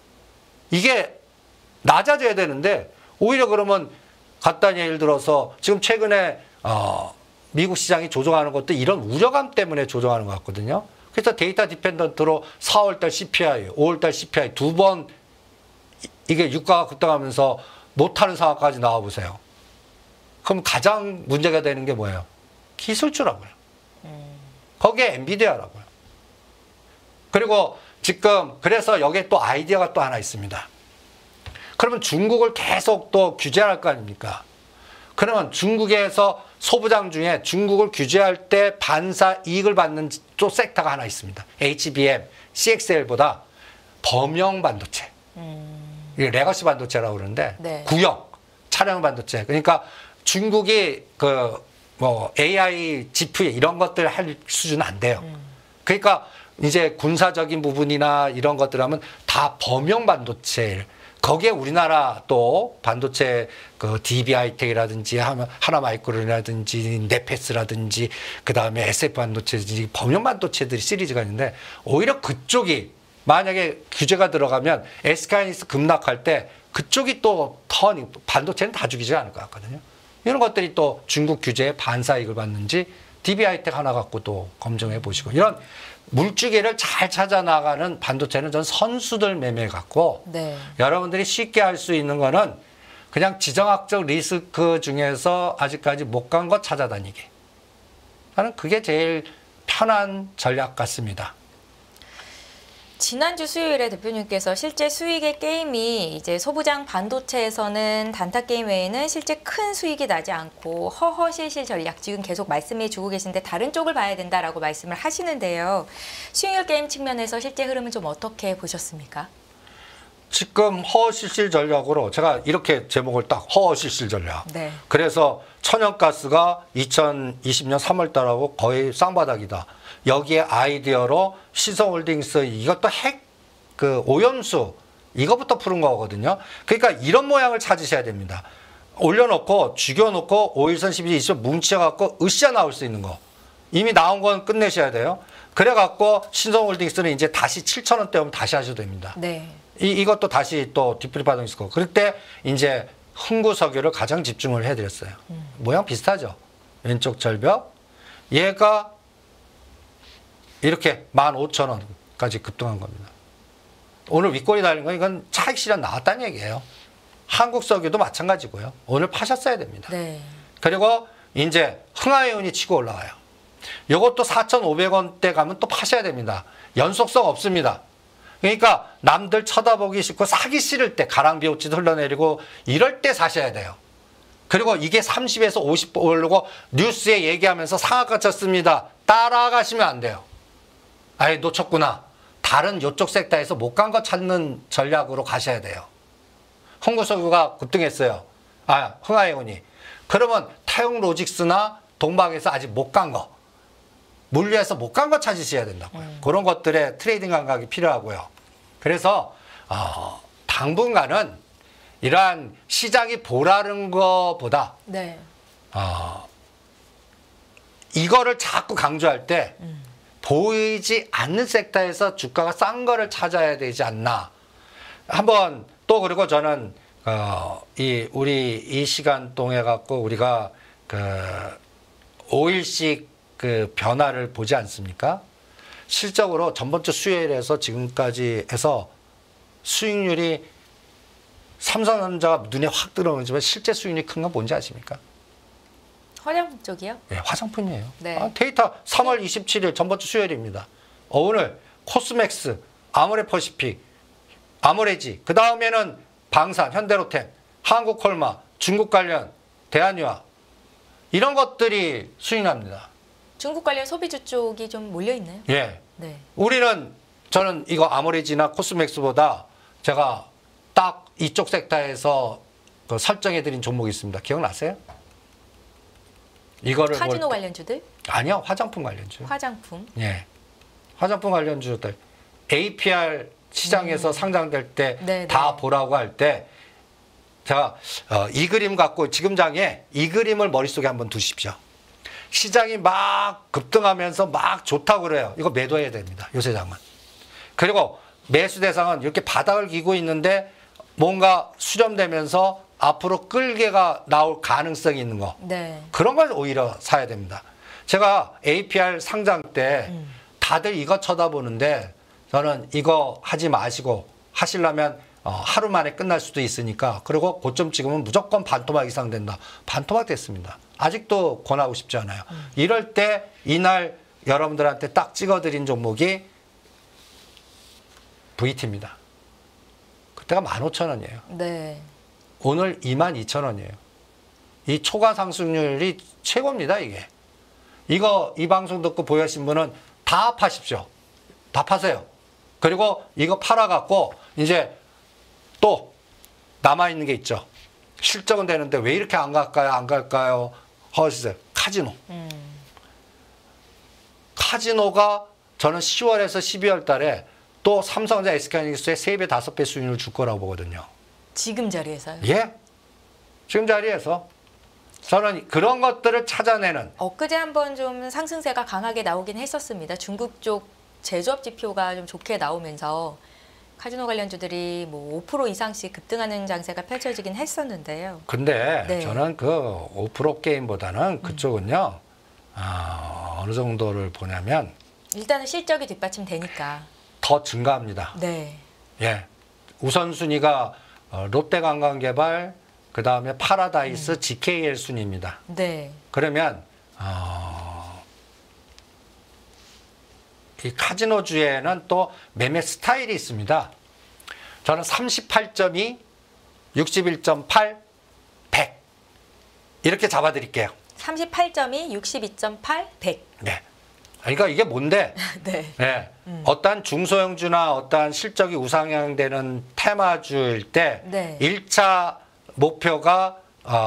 이게 낮아져야 되는데 오히려 그러면 간단히 예를 들어서 지금 최근에 미국 시장이 조정하는 것도 이런 우려감 때문에 조정하는 것 같거든요. 그래서 데이터 디펜던트로 4월달 CPI, 5월달 CPI 2번 이게 유가가 급등하면서 못하는 상황까지 나와보세요. 그럼 가장 문제가 되는 게 뭐예요? 기술주라고요. 거기에 엔비디아라고요. 그리고 지금 그래서 여기에 또 아이디어가 또 하나 있습니다. 그러면 중국을 계속 또 규제할 거 아닙니까? 그러면 중국에서 소부장 중에 중국을 규제할 때 반사 이익을 받는 또 섹터가 하나 있습니다. HBM, CXL보다 범용 반도체. 이게 레거시 반도체라고 그러는데 네. 구형 차량 반도체. 그러니까 중국이 AI, GPU 이런 것들 할 수준은 안 돼요. 그러니까 이제 군사적인 부분이나 이런 것들 하면 다 범용 반도체. 거기에 우리나라 또 반도체 그 DB하이텍이라든지 하나마이크론이라든지 네페스라든지 그다음에 SF 반도체든지 범용 반도체들이 시리즈가 있는데 오히려 그쪽이 만약에 규제가 들어가면 SK하이닉스 급락할 때 그쪽이 또 반도체는 다 죽이지 않을 것 같거든요. 이런 것들이 또 중국 규제에 반사이익을 받는지 DB하이텍 하나 갖고 또 검증해 보시고 이런 물주기를 잘 찾아 나가는 반도체는 전 선수들 매매 같고 네. 여러분들이 쉽게 할 수 있는 거는 그냥 지정학적 리스크 중에서 아직까지 못 간 거 찾아다니기. 나는 그게 제일 편한 전략 같습니다. 지난주 수요일에 대표님께서 실제 수익의 게임이 이제 소부장 반도체에서는 단타 게임 외에는 실제 큰 수익이 나지 않고 허허실실 전략 지금 계속 말씀해 주고 계신데 다른 쪽을 봐야 된다라고 말씀을 하시는데요. 수익률 게임 측면에서 실제 흐름은 좀 어떻게 보셨습니까? 지금 허허실실 전략으로 제가 이렇게 제목을 딱 허허실실 전략. 네. 그래서 천연가스가 2020년 3월 달하고 거의 쌍바닥이다. 여기에 아이디어로 시성홀딩스 이것도 오염수 이거부터 푸른 거거든요. 그러니까 이런 모양을 찾으셔야 됩니다. 올려놓고 죽여놓고 5일선 12일 20일 뭉쳐갖고 으쌰 나올 수 있는 거. 이미 나온 건 끝내셔야 돼요. 그래갖고 신성홀딩스는 이제 다시 7,000원대 오면 다시 하셔도 됩니다. 네. 이것도 다시 또 디프리 파동 있을 거고. 그럴 때 이제 흥구석유를 가장 집중을 해드렸어요. 모양 비슷하죠. 왼쪽 절벽. 얘가 이렇게 15,000원까지 급등한 겁니다. 오늘 윗골이 달린 건 이건 차익 실현 나왔다는 얘기예요. 한국석유도 마찬가지고요. 오늘 파셨어야 됩니다. 네. 그리고 이제 흥하이온이 치고 올라와요. 이것도 4,500원대 가면 또 파셔야 됩니다. 연속성 없습니다. 그러니까 남들 쳐다보기 싫고 사기 싫을 때 가랑비옷지도 흘러내리고 이럴 때 사셔야 돼요. 그리고 이게 30에서 50 오르고 뉴스에 얘기하면서 상한가 쳤습니다. 따라가시면 안 돼요. 아예 놓쳤구나. 다른 이쪽 섹터에서 못 간 거 찾는 전략으로 가셔야 돼요. 흥구석유가 급등했어요. 흥하이온이. 그러면 타용로직스나 동방에서 아직 못 간 거. 물류에서 못 간 거 찾으셔야 된다고요. 그런 것들의 트레이딩 감각이 필요하고요. 그래서 당분간은 이러한 시장이 보라는 것보다 네. 이거를 자꾸 강조할 때 보이지 않는 섹터에서 주가가 싼 거를 찾아야 되지 않나. 한번 또 그리고 저는 우리 이 시간 동해 갖고 우리가 5일씩 변화를 보지 않습니까? 실적으로 전번주 수요일에서 지금까지 해서 수익률이 삼성전자가 눈에 확 들어오지만 실제 수익률이 큰 건 뭔지 아십니까? 화장품 쪽이요? 예, 화장품이에요. 네. 데이터 3월 27일 전번주 수요일입니다. 오늘 코스맥스, 아모레퍼시픽, 아모레지, 그 다음에는 방산, 현대로템, 한국콜마, 중국 관련, 대한유화 이런 것들이 수익납니다. 중국 관련 소비주 쪽이 좀 몰려 있나요? 예, 네. 저는 이거 아모레지나 코스맥스보다 제가 딱 이쪽 섹터에서 그 설정해드린 종목이 있습니다. 기억나세요? 이거를 카지노 관련주들? 아니요, 화장품 관련주. 화장품. 예, 화장품 관련주들 APR 시장에서 상장될 때 네, 다 네. 보라고 할 때 제가 이 그림 갖고 지금 장에 이 그림을 머릿속에 한번 두십시오. 시장이 막 급등하면서 막 좋다고 그래요. 이거 매도해야 됩니다. 요새 장은. 그리고 매수 대상은 이렇게 바닥을 기고 있는데 뭔가 수렴되면서 앞으로 끌개가 나올 가능성이 있는 거. 네. 그런 걸 오히려 사야 됩니다. 제가 APR 상장 때 다들 이거 쳐다보는데 저는 이거 하지 마시고 하시려면 하루 만에 끝날 수도 있으니까 그리고 고점 찍으면 무조건 반토막 이상 된다. 반토막 됐습니다. 아직도 권하고 싶지 않아요. 이럴 때 이날 여러분들한테 딱 찍어드린 종목이 VT입니다. 그때가 15,000원이에요. 네. 오늘 22,000원이에요. 이 초과 상승률이 최고입니다, 이게. 이 방송 듣고 보유하신 분은 다 파십시오. 다 파세요. 그리고 이거 팔아갖고 이제 또 남아있는 게 있죠. 실적은 되는데 왜 이렇게 안 갈까요? 하시세요. 카지노. 카지노가 저는 10월에서 12월 달에 또 삼성전자 SK하이닉스의 3배, 5배 수익률을 줄 거라고 보거든요. 지금 자리에서요? 예. 지금 자리에서 저는 그런 것들을 찾아내는 엊그제 한번 좀 상승세가 강하게 나오긴 했었습니다. 중국 쪽 제조업 지표가 좀 좋게 나오면서 카지노 관련주들이 뭐 5% 이상씩 급등하는 장세가 펼쳐지긴 했었는데요. 근데 네. 저는 그 5% 게임보다는 그쪽은요 어느 정도를 보냐면 일단은 실적이 뒷받침되니까. 더 증가합니다. 네. 예, 우선순위가 롯데관광개발, 그 다음에 파라다이스, GKL 순위입니다. 네. 그러면 이 카지노주에는 또 매매 스타일이 있습니다. 저는 38.2, 61.8, 100 이렇게 잡아드릴게요. 38.2, 62.8, 100. 네. 그러니까 이게 뭔데? 네. 네. 어떠한 중소형주나 어떠한 실적이 우상향되는 테마주일 때 네. 1차 목표가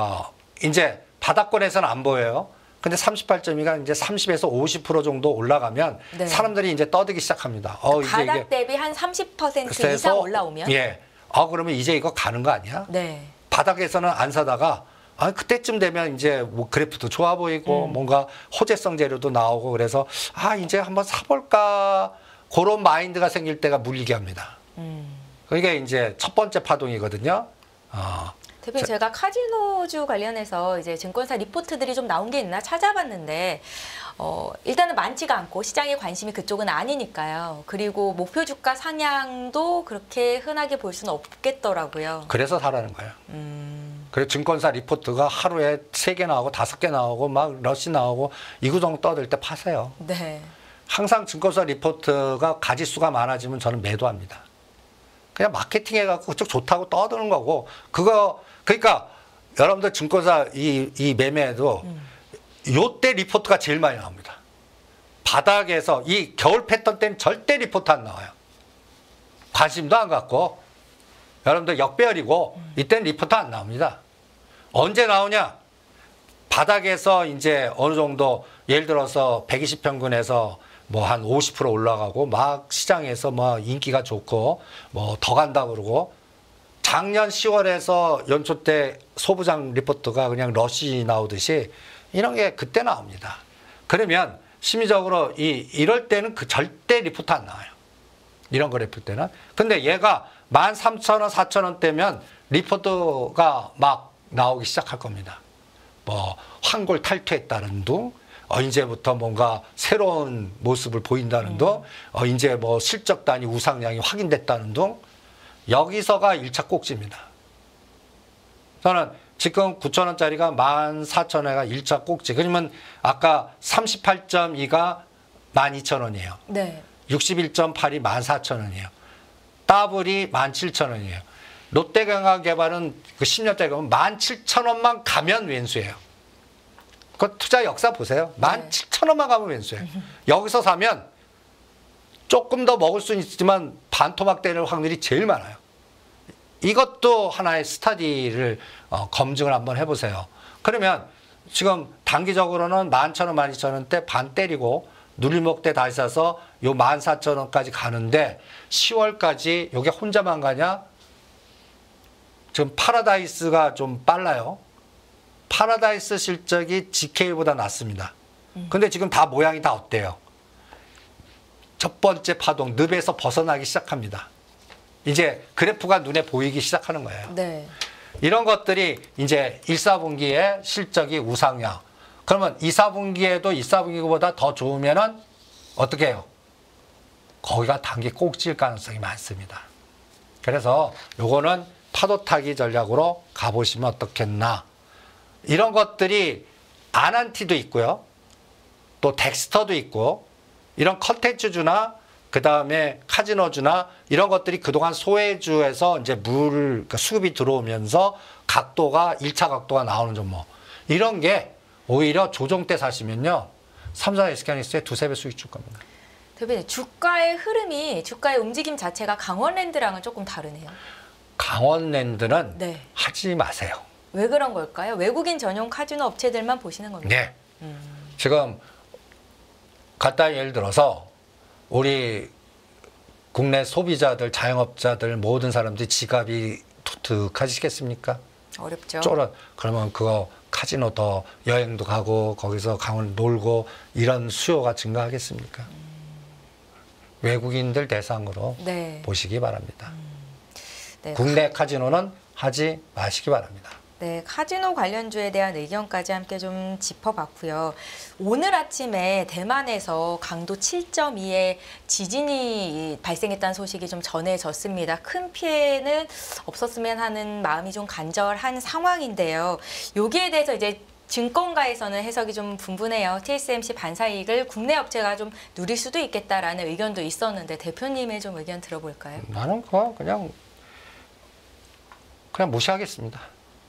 이제 바닥권에서는 안 보여요. 근데 38.2가 이제 30에서 50% 정도 올라가면 네. 사람들이 이제 떠들기 시작합니다. 바닥 대비 한 30% 이상 올라오면? 예. 그러면 이제 이거 가는 거 아니야? 네. 바닥에서는 안 사다가 그때쯤 되면 이제 뭐 그래프도 좋아 보이고 뭔가 호재성 재료도 나오고 그래서 이제 한번 사볼까 그런 마인드가 생길 때가 물리게 합니다. 그게 이제 첫 번째 파동이거든요. 대표님 제가 카지노주 관련해서 이제 증권사 리포트들이 좀 나온 게 있나 찾아봤는데 일단은 많지가 않고 시장의 관심이 그쪽은 아니니까요. 그리고 목표 주가 상향도 그렇게 흔하게 볼 수는 없겠더라고요. 그래서 사라는 거예요. 그래서 증권사 리포트가 하루에 3개 나오고 5개 나오고 막 러시 나오고 이구동 떠들 때 파세요. 네. 항상 증권사 리포트가 가지수가 많아지면 저는 매도합니다. 그냥 마케팅 해갖고 그쪽 좋다고 떠드는 거고 그러니까 여러분들 증권사 이 매매에도 요때 리포트가 제일 많이 나옵니다. 바닥에서 이 겨울 패턴 때는 절대 리포트 안 나와요. 관심도 안 갖고 여러분들 역배열이고 이때는 리포트 안 나옵니다. 언제 나오냐? 바닥에서 이제 어느 정도 예를 들어서 120평균에서 뭐 한 50% 올라가고 막 시장에서 뭐 인기가 좋고 뭐 더 간다 그러고 작년 10월에서 연초 때 소부장 리포트가 그냥 러시 나오듯이 이런 게 그때 나옵니다. 그러면 심리적으로 이럴 때는 그 절대 리포트 안 나와요. 이런 거 리포트 때는. 근데 얘가 13,000원, 4,000원 때면 리포트가 막 나오기 시작할 겁니다. 뭐 환골 탈퇴했다는 둥, 이제부터 뭔가 새로운 모습을 보인다는 둥, 이제 뭐 실적 단위 우상향이 확인됐다는 둥, 여기서가 1차 꼭지입니다. 저는 지금 9,000원짜리가 14,000원가 1차 꼭지. 그러면 아까 38.2가 12,000원이에요. 네. 61.8이 14,000원이에요. 더블이 17,000원이에요. 롯데경화개발은 그 10년짜리 가면 17,000원만 가면 왼수예요. 그 투자 역사 보세요. 17,000원만 가면 왼수예요. 여기서 사면 조금 더 먹을 수는 있지만 반토막 되는 확률이 제일 많아요. 이것도 하나의 스터디를 검증을 한번 해보세요. 그러면 지금 단기적으로는 11,000원, 12,000원대 반 때리고 누리목대 다시 사서 요 14,000원까지 가는데 10월까지 요게 혼자만 가냐? 지금 파라다이스가 좀 빨라요. 파라다이스 실적이 GK보다 낮습니다. 근데 지금 다 모양이 다 어때요? 첫 번째 파동 늪에서 벗어나기 시작합니다. 이제 그래프가 눈에 보이기 시작하는 거예요. 네. 이런 것들이 이제 1, 4분기에 실적이 우상향. 그러면 2, 4분기에도 1, 4분기보다 더 좋으면은 어떻게 해요? 거기가 단기 꼭지일 가능성이 많습니다. 그래서 요거는 파도 타기 전략으로 가보시면 어떻겠나. 이런 것들이 아난티도 있고요. 또 덱스터도 있고 이런 컨텐츠주나 그 다음에 카지노주나 이런 것들이 그동안 소외주에서 이제 그러니까 수급이 들어오면서 각도가 1차 각도가 나오는 종목 이런 게 오히려 조정 때 사시면요 삼성 SK하이닉스의 2~3배 수익 줄 겁니다. 대표님 주가의 흐름이 주가의 움직임 자체가 강원랜드랑은 조금 다르네요. 강원랜드는 네. 하지 마세요. 왜 그런 걸까요? 외국인 전용 카지노 업체들만 보시는 겁니다. 네. 지금 간단히 예를 들어서 우리 국내 소비자들, 자영업자들 모든 사람들이 지갑이 두둑하시겠습니까? 어렵죠. 그러면 그거 카지노 더 여행도 가고 거기서 강원 놀고 이런 수요가 증가하겠습니까? 외국인들 대상으로 네. 보시기 바랍니다. 네. 국내 카지노는 하지 마시기 바랍니다. 네, 카지노 관련주에 대한 의견까지 함께 좀 짚어봤고요. 오늘 아침에 대만에서 강도 7.2의 지진이 발생했다는 소식이 좀 전해졌습니다. 큰 피해는 없었으면 하는 마음이 좀 간절한 상황인데요. 여기에 대해서 이제 증권가에서는 해석이 좀 분분해요. TSMC 반사이익을 국내 업체가 좀 누릴 수도 있겠다라는 의견도 있었는데 대표님의 좀 의견 들어볼까요? 나는 그거 그냥 무시하겠습니다.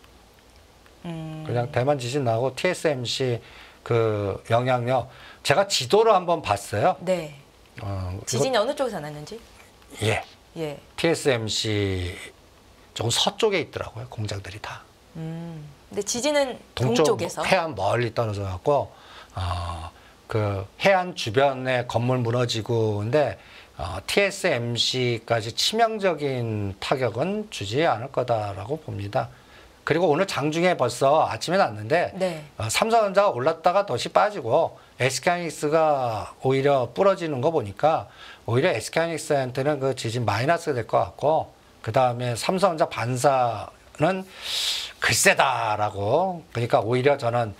그냥 대만 지진 나고 TSMC 그 영향력 제가 지도를 한번 봤어요. 네. 지진이 어느 쪽에서 났는지? 예. 예. TSMC 조금 서쪽에 있더라고요. 공장들이 다. 근데 지진은 동쪽에서 해안 멀리 떨어져 갖고 그 해안 주변에 건물 무너지고 근데 TSMC까지 치명적인 타격은 주지 않을 거다라고 봅니다. 그리고 오늘 장중에 벌써 아침에 났는데 네. 삼성전자가 올랐다가 다시 빠지고 SK하이닉스가 오히려 부러지는 거 보니까 오히려 SK하이닉스한테는 그 지진 마이너스가 될 것 같고 그 다음에 삼성전자 반사는 글쎄다라고 그러니까 오히려 저는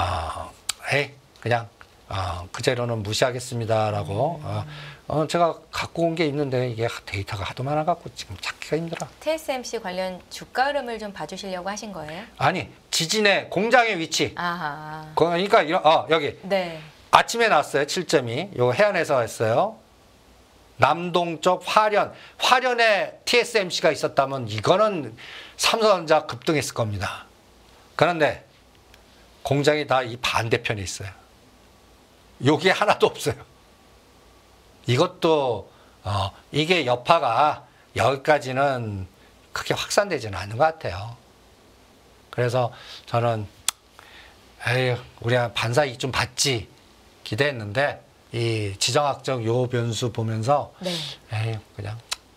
그냥 그제로는 무시하겠습니다라고 제가 갖고 온 게 있는데 이게 데이터가 하도 많아갖고 지금 찾기가 힘들어. TSMC 관련 주가 흐름을 좀 봐주시려고 하신 거예요? 아니 지진의 공장의 위치. 아하. 그러니까 여기 네. 아침에 났어요 7.2. 요 해안에서 했어요. 남동쪽 화련에 TSMC가 있었다면 이거는 삼성전자 급등했을 겁니다. 그런데 공장이 다 이 반대편에 있어요. 여기 하나도 없어요. 이것도 이게 여파가 여기까지는 크게 확산되지는 않는 것 같아요. 그래서 저는 우리 반사이익 좀 받지 기대했는데 이 지정학적 요 변수 보면서 네. 그냥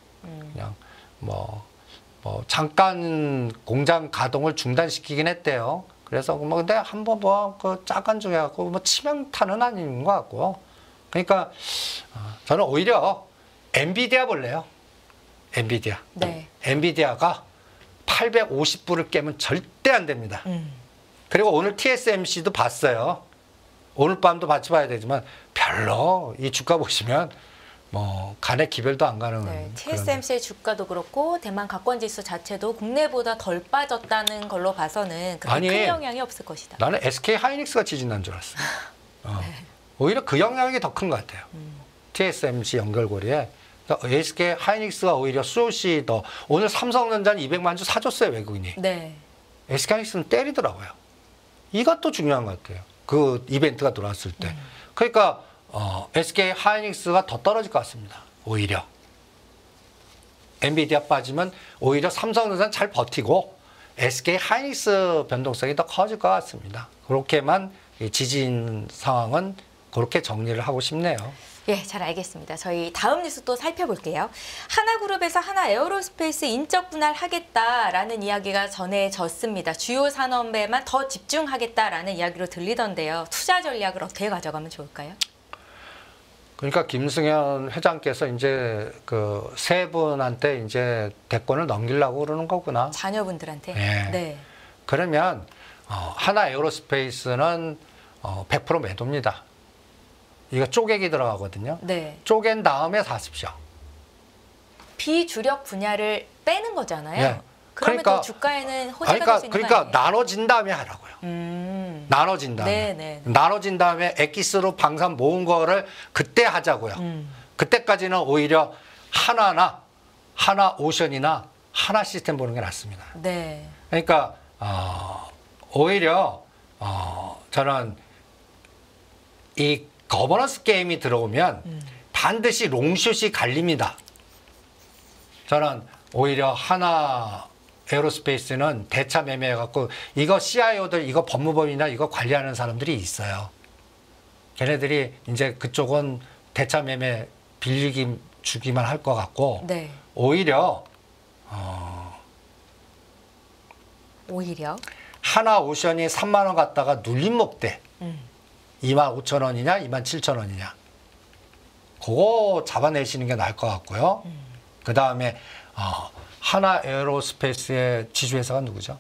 뭐 잠깐 공장 가동을 중단시키긴 했대요. 그래서 근데 한번 그 짜간 중에 갖고 치명타는 아닌 것 같고 그러니까 저는 오히려 엔비디아 볼래요. 엔비디아. 네. 엔비디아가 850불을 깨면 절대 안 됩니다. 그리고 오늘 TSMC도 봤어요. 오늘 밤도 같이 봐야 되지만 별로 이 주가 보시면 뭐 간의 기별도 안 가는 네, 그런. TSMC의 주가도 그렇고 대만 가권 지수 자체도 국내보다 덜 빠졌다는 걸로 봐서는 그렇게 아니, 큰 영향이 없을 것이다. 나는 SK 하이닉스가 지진난 줄 알았어. 오히려 그 영향이 더 큰 것 같아요. TSMC 연결고리에 SK 하이닉스가 오히려 수요시 더 오늘 삼성전자는 200만 주 사줬어요 외국인이. 네. SK 하이닉스는 때리더라고요. 이것도 중요한 것 같아요. 그 이벤트가 들어왔을 때. 그러니까 SK 하이닉스가 더 떨어질 것 같습니다. 오히려. 엔비디아 빠지면 오히려 삼성전자는 잘 버티고 SK 하이닉스 변동성이 더 커질 것 같습니다. 그렇게만 이 지진 상황은 그렇게 정리를 하고 싶네요. 예, 잘 알겠습니다. 저희 다음 뉴스 또 살펴볼게요. 하나그룹에서 하나에어로스페이스 인적 분할하겠다라는 이야기가 전해졌습니다. 주요 산업에만 더 집중하겠다라는 이야기로 들리던데요. 투자 전략을 어떻게 가져가면 좋을까요? 그러니까 김승현 회장께서 이제 그 세 분한테 이제 대권을 넘기려고 그러는 거구나. 자녀분들한테? 네. 네. 그러면 하나에어로스페이스는 100% 매도입니다. 이거 쪼개기 들어가거든요. 네. 쪼갠 다음에 사십시오. 비주력 분야를 빼는 거잖아요. 예. 그러면 그러니까- 또 주가에는 호재가 될 수 있는 거 그러니까 아니에요? 나눠진 다음에 하라고요. 나눠진 다음에. 네네. 나눠진 다음에 엑기스로 방산 모은 거를 그때 하자고요. 그때까지는 오히려 하나 오션이나 하나 시스템 보는 게 낫습니다. 네. 그러니까 오히려 저는 이 거버넌스 게임이 들어오면 반드시 롱숏이 갈립니다. 저는 오히려 하나 에어로스페이스는 대차 매매해갖고 이거 CIO들 이거 법무법이나 이거 관리하는 사람들이 있어요. 걔네들이 이제 그쪽은 대차 매매 빌리기 주기만 할 것 같고 네. 오히려 하나 오션이 3만 원 갔다가 눌림목 때 25,000원이냐 27,000원이냐 그거 잡아내시는 게 나을 것 같고요. 그 다음에 하나 에어로스페이스의 지주회사가 누구죠?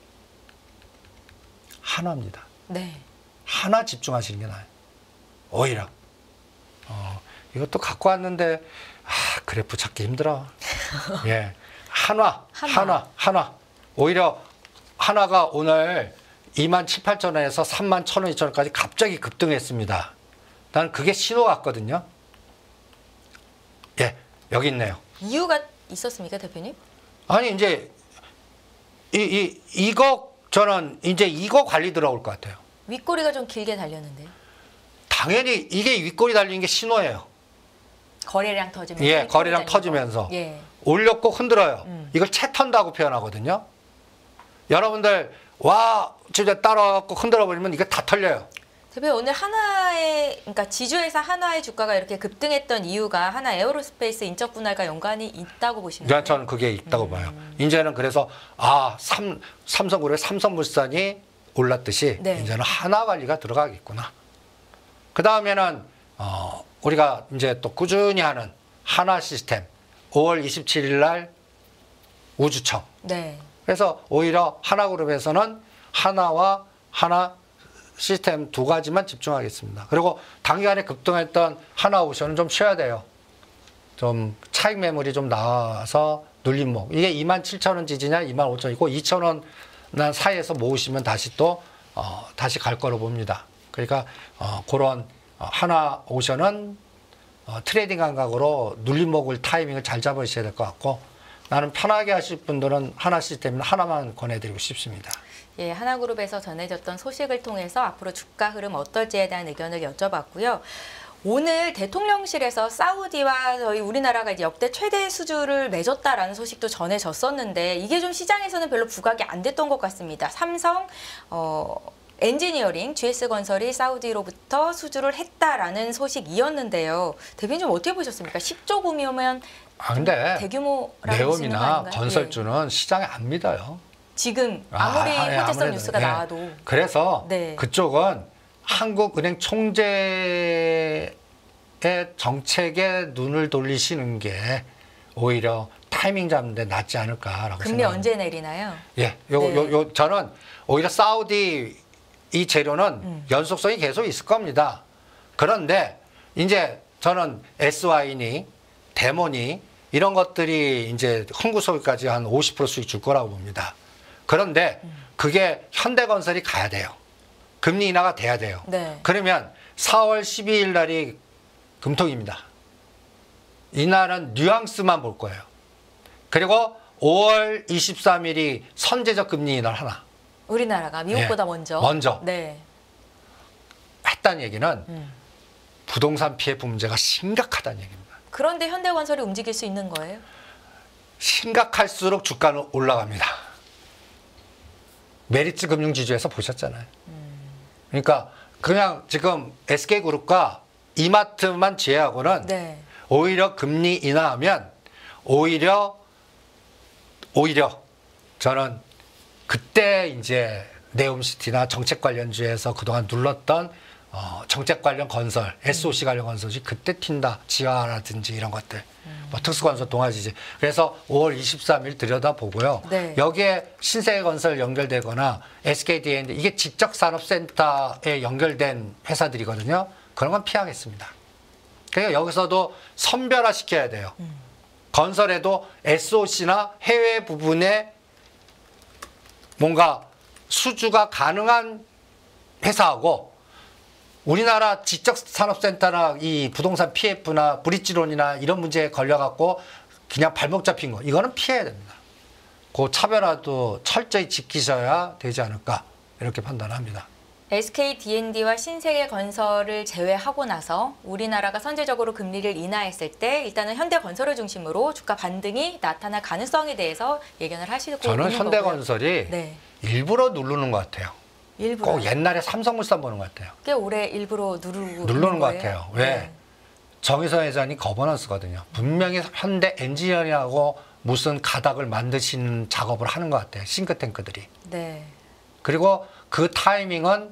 하나입니다. 네. 하나 집중하시는 게 나아요. 오히려. 이것도 갖고 왔는데 그래프 찾기 힘들어. 예, 하나. 오히려 하나가 오늘 27,800원에서 31,200원까지 갑자기 급등했습니다. 나는 그게 신호 같거든요. 예, 여기 있네요. 이유가 있었습니까, 대표님? 아니 이제 이거 저는 이제 이거 관리 들어올 것 같아요. 윗꼬리가 좀 길게 달렸는데요. 당연히 이게 윗꼬리 달리는 게 신호예요. 거래량 터지면서. 예, 윗꼬리 거래량 달리는 터지면서 거. 예. 올렸고 흔들어요. 이걸 채 턴다고 표현하거든요. 여러분들 와 진짜 따라와갖고 흔들어 버리면 이거 다 털려요. 대표 오늘 그러니까 지주회사 하나의 주가가 이렇게 급등했던 이유가 하나 에어로스페이스 인적 분할과 연관이 있다고 보시나요? 저는 그게 있다고 봐요. 이제는 그래서 삼성그룹의 삼성물산이 올랐듯이 네. 이제는 하나 관리가 들어가겠구나. 그 다음에는 우리가 이제 또 꾸준히 하는 하나 시스템 5월 27일 날 우주청. 네. 그래서 오히려 하나그룹에서는 하나와 하나 시스템 두 가지만 집중하겠습니다. 그리고 단기간에 급등했던 하나오션은 좀 쉬어야 돼요. 좀 차익 매물이 좀 나와서 눌림목. 이게 27,000원 지지냐 25,000원이고 2,000원 난 사이에서 모으시면 다시 또 다시 갈 거로 봅니다. 그러니까 그런 하나오션은 트레이딩 감각으로 눌림목을 타이밍을 잘 잡으셔야 될 것 같고 나는 편하게 하실 분들은 하나 시스템은 하나만 권해드리고 싶습니다. 예, 하나그룹에서 전해졌던 소식을 통해서 앞으로 주가 흐름 어떨지에 대한 의견을 여쭤봤고요. 오늘 대통령실에서 사우디와 저희 우리나라가 이제 역대 최대 수주를 맺었다라는 소식도 전해졌었는데 이게 좀 시장에서는 별로 부각이 안 됐던 것 같습니다. 삼성, 엔지니어링, GS건설이 사우디로부터 수주를 했다라는 소식이었는데요. 대표님 좀 어떻게 보셨습니까? 10조 구매면 근데 대규모라고 보시는 거 네옴이나 아닌가요? 건설주는 예. 시장에 안 믿어요. 지금 아무리 호재성 아무래도, 뉴스가 예. 나와도 그래서 네. 그쪽은 한국은행 총재의 정책에 눈을 돌리시는 게 오히려 타이밍 잡는 데 낫지 않을까라고 금리 생각합니다. 언제 내리나요? 예, 네. 저는 오히려 사우디 이 재료는 연속성이 계속 있을 겁니다. 그런데 이제 저는 SY니, 데모니 이런 것들이 이제 흥구소유까지 한 50% 수익 줄 거라고 봅니다. 그런데 그게 현대건설이 가야 돼요. 금리 인하가 돼야 돼요. 네. 그러면 4월 12일 날이 금통입니다. 이날은 뉘앙스만 볼 거예요. 그리고 5월 23일이 선제적 금리 인하를 하나. 우리나라가 미국보다 먼저. 먼저. 네. 했다는 얘기는 부동산 PF 문제가 심각하다는 얘기입니다. 그런데 현대건설이 움직일 수 있는 거예요? 심각할수록 주가는 올라갑니다. 메리츠 금융지주에서 보셨잖아요. 그러니까 그냥 지금 SK그룹과 이마트만 제외하고는 네. 오히려 금리 인하하면 오히려 저는 그때 이제 네옴시티나 정책 관련주에서 그동안 눌렀던 정책 관련 건설, SOC 관련 건설이 그때 튄다. 지하라든지 이런 것들. 뭐 특수건설 동아지지. 그래서 5월 23일 들여다보고요. 네. 여기에 신세계건설 연결되거나 SKDND 이게 지적산업센터에 연결된 회사들이거든요. 그런 건 피하겠습니다. 그러니까 여기서도 선별화 시켜야 돼요. 건설에도 SOC나 해외 부분에 뭔가 수주가 가능한 회사하고 우리나라 지적산업센터나 이 부동산 PF나 브릿지론이나 이런 문제에 걸려갖고 그냥 발목 잡힌 거 이거는 피해야 됩니다. 그 차별화도 철저히 지키셔야 되지 않을까 이렇게 판단합니다. SKDND와 신세계건설을 제외하고 나서 우리나라가 선제적으로 금리를 인하했을 때 일단은 현대건설을 중심으로 주가 반등이 나타날 가능성에 대해서 예견을 하시고 저는 있는 현대건설이 네. 일부러 누르는 것 같아요. 일부러 꼭 옛날에 삼성물산 보는 것 같아요. 꽤 오래 일부러 누르는 누르는 것 거예요? 같아요. 왜? 네. 정의선 회장이 거버넌스거든요. 분명히 현대 엔지니어링하고 무슨 가닥을 만드시는 작업을 하는 것 같아요. 싱크탱크들이. 네. 그리고 그 타이밍은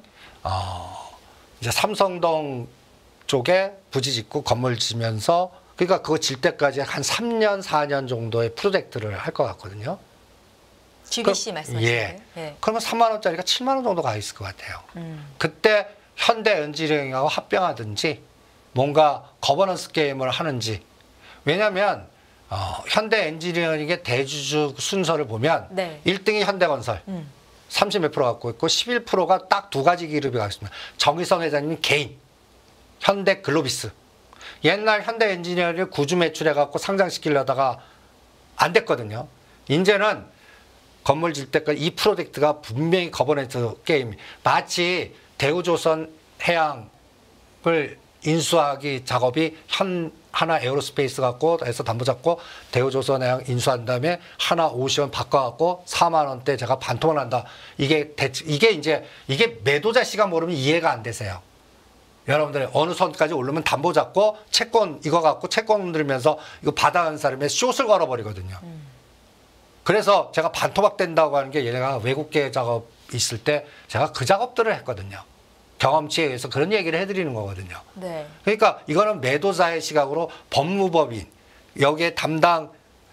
이제 삼성동 쪽에 부지 짓고 건물 지면서 그러니까 그거 질 때까지 한 3년, 4년 정도의 프로젝트를 할 것 같거든요. GBC 말씀하시는 예. 거예요? 예. 그러면 3만 원짜리가 7만 원 정도 가 있을 것 같아요. 그때 현대 엔지니어링하고 합병하든지 뭔가 거버넌스 게임을 하는지. 왜냐하면 현대 엔지니어링의 대주주 순서를 보면 네. 1등이 현대건설 30 몇 프로 갖고 있고 11%가 딱 두 가지 기업이 갖고 있습니다. 정의성 회장님 개인 현대 글로비스. 옛날 현대 엔지니어링을 구주 매출해 갖고 상장시키려다가 안 됐거든요. 이제는 건물 질 때까지 이 프로젝트가 분명히 거버넌스 게임. 마치 대우조선 해양을 인수하기 작업이 하나 에어로스페이스 갖고 해서 담보 잡고 대우조선 해양 인수한 다음에 하나 오션 바꿔갖고 4만 원대 제가 반토막 난다. 이게 이게 매도자 씨가 모르면 이해가 안 되세요. 여러분들 어느 선까지 오르면 담보 잡고 채권 이거 갖고 채권 들면서 이거 받아간 사람의 숏을 걸어버리거든요. 그래서 제가 반토막 된다고 하는 게 얘네가 외국계 작업 있을 때 제가 그 작업들을 했거든요. 경험치에 의해서 그런 얘기를 해드리는 거거든요. 네. 그러니까 이거는 매도자의 시각으로 법무법인 여기에 담당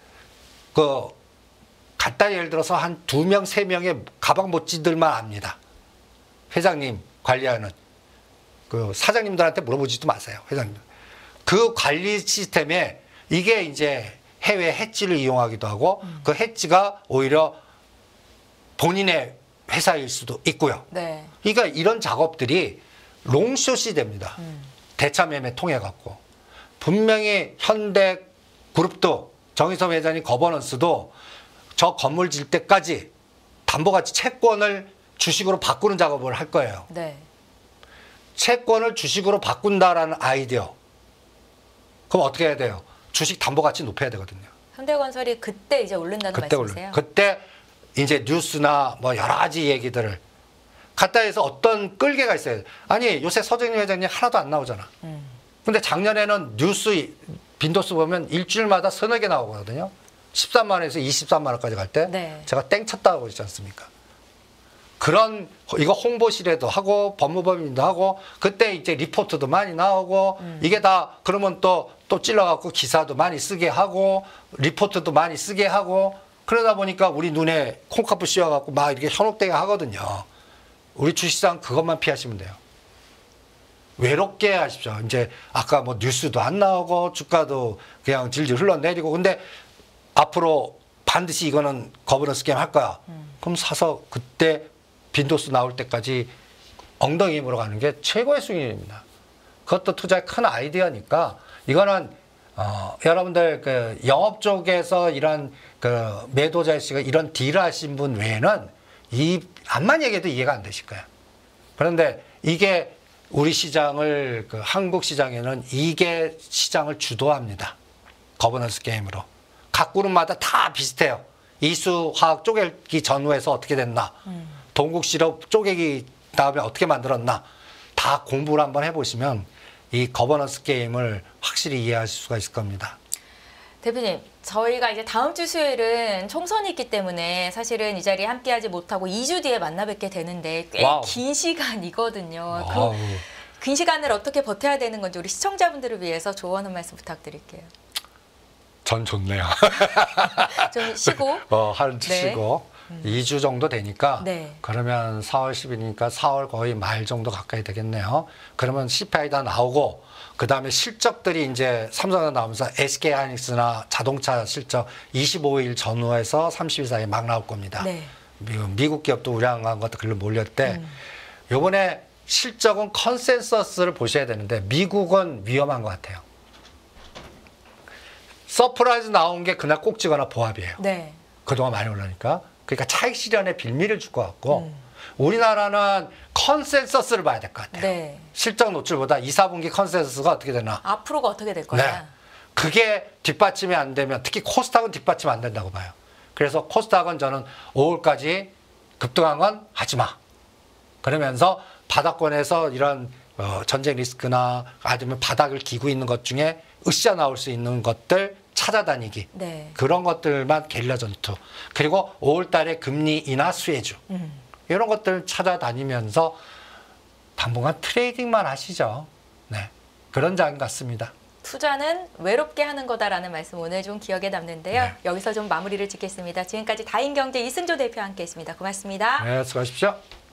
간단히 예를 들어서 한 2명, 3명의 가방 못지들만 압니다. 회장님 관리하는 그 사장님들한테 물어보지도 마세요. 회장님. 그 관리 시스템에 이게 이제 해외 해지를 이용하기도 하고 그 해지가 오히려 본인의 회사일 수도 있고요. 네. 그러니까 이런 작업들이 롱숏이 됩니다. 대차 매매 통해 갖고 분명히 현대그룹도 정의선 회장님 거버넌스도 저 건물 질 때까지 담보가치 채권을 주식으로 바꾸는 작업을 할 거예요. 네. 채권을 주식으로 바꾼다라는 아이디어. 그럼 어떻게 해야 돼요? 주식 담보가치 높여야 되거든요. 현대건설이 그때 이제 오른다는 그때 말씀이세요? 그때 이제 뉴스나 뭐 여러 가지 얘기들을 갖다 해서 어떤 끌개가 있어요. 아니 요새 서정희 회장님 하나도 안 나오잖아. 근데 작년에는 뉴스 빈도수 보면 일주일마다 서너 개 나오거든요. 13만 원에서 23만 원까지 갈 때 네. 제가 땡 쳤다고 그러지 않습니까? 그런 이거 홍보실에도 하고 법무법인도 하고 그때 이제 리포트도 많이 나오고 이게 다 그러면 또 찔러갖고 기사도 많이 쓰게 하고 리포트도 많이 쓰게 하고 그러다 보니까 우리 눈에 콩카프 씌워갖고 막 이렇게 현혹되게 하거든요. 우리 주식시장 그것만 피하시면 돼요. 외롭게 하십시오. 이제 아까 뭐 뉴스도 안 나오고 주가도 그냥 질질 흘러내리고 근데 앞으로 반드시 이거는 거버넌스 게임 할 거야. 그럼 사서 그때 빈도수 나올 때까지 엉덩이 힘으로 가는 게 최고의 수익입니다. 그것도 투자의 큰 아이디어니까 이거는 여러분들 그 영업 쪽에서 이런 그 매도자 씨가 이런 딜을 하신 분 외에는 이 암만 얘기해도 이해가 안 되실 거예요. 그런데 이게 우리 시장을 그 한국 시장에는 이게 시장을 주도합니다. 거버넌스 게임으로. 각 그룹마다 다 비슷해요. 이수 화학 쪼개기 전후에서 어떻게 됐나. 동국 시럽 쪼개기 다음에 어떻게 만들었나. 다 공부를 한번 해보시면 이 거버넌스 게임을 확실히 이해하실 수가 있을 겁니다. 대표님, 저희가 이제 다음 주 수요일은 총선이 있기 때문에 사실은 이 자리에 함께하지 못하고 2주 뒤에 만나 뵙게 되는데 꽤 긴 시간이거든요. 긴 시간을 어떻게 버텨야 되는 건지 우리 시청자분들을 위해서 조언 한 말씀 부탁드릴게요. 전 좋네요. 좀 쉬고. 한 쉬고. 2주 정도 되니까 네. 그러면 4월 10일이니까 4월 거의 말 정도 가까이 되겠네요. 그러면 CPI 다 나오고 그 다음에 실적들이 이제 삼성에 나오면서 SK하이닉스나 자동차 실적 25일 전후에서 30일 사이에 막 나올 겁니다. 네. 미국 기업도 우량한 것도 글로 몰렸대. 요번에 실적은 컨센서스를 보셔야 되는데 미국은 위험한 것 같아요. 서프라이즈 나온 게 그날 꼭지거나 보합이에요. 네. 그동안 많이 올라니까. 그러니까 차익 실현에 빌미를 줄 것 같고 우리나라는 컨센서스를 봐야 될 것 같아요. 네. 실적 노출보다 2, 4분기 컨센서스가 어떻게 되나. 앞으로가 어떻게 될 거냐. 네. 그게 뒷받침이 안 되면 특히 코스닥은 뒷받침 안 된다고 봐요. 그래서 코스닥은 저는 5월까지 급등한 건 하지 마. 그러면서 바닥권에서 이런 전쟁 리스크나 아니면 바닥을 기고 있는 것 중에 으쌰 나올 수 있는 것들 찾아다니기. 네. 그런 것들만 게릴라 전투. 그리고 5월 달에 금리 인하 수혜주. 이런 것들 찾아다니면서 당분간 트레이딩만 하시죠. 네. 그런 장 같습니다. 투자는 외롭게 하는 거다라는 말씀 오늘 좀 기억에 남는데요. 네. 여기서 좀 마무리를 짓겠습니다. 지금까지 다인경제 이승조 대표와 함께했습니다. 고맙습니다. 네, 수고하십시오.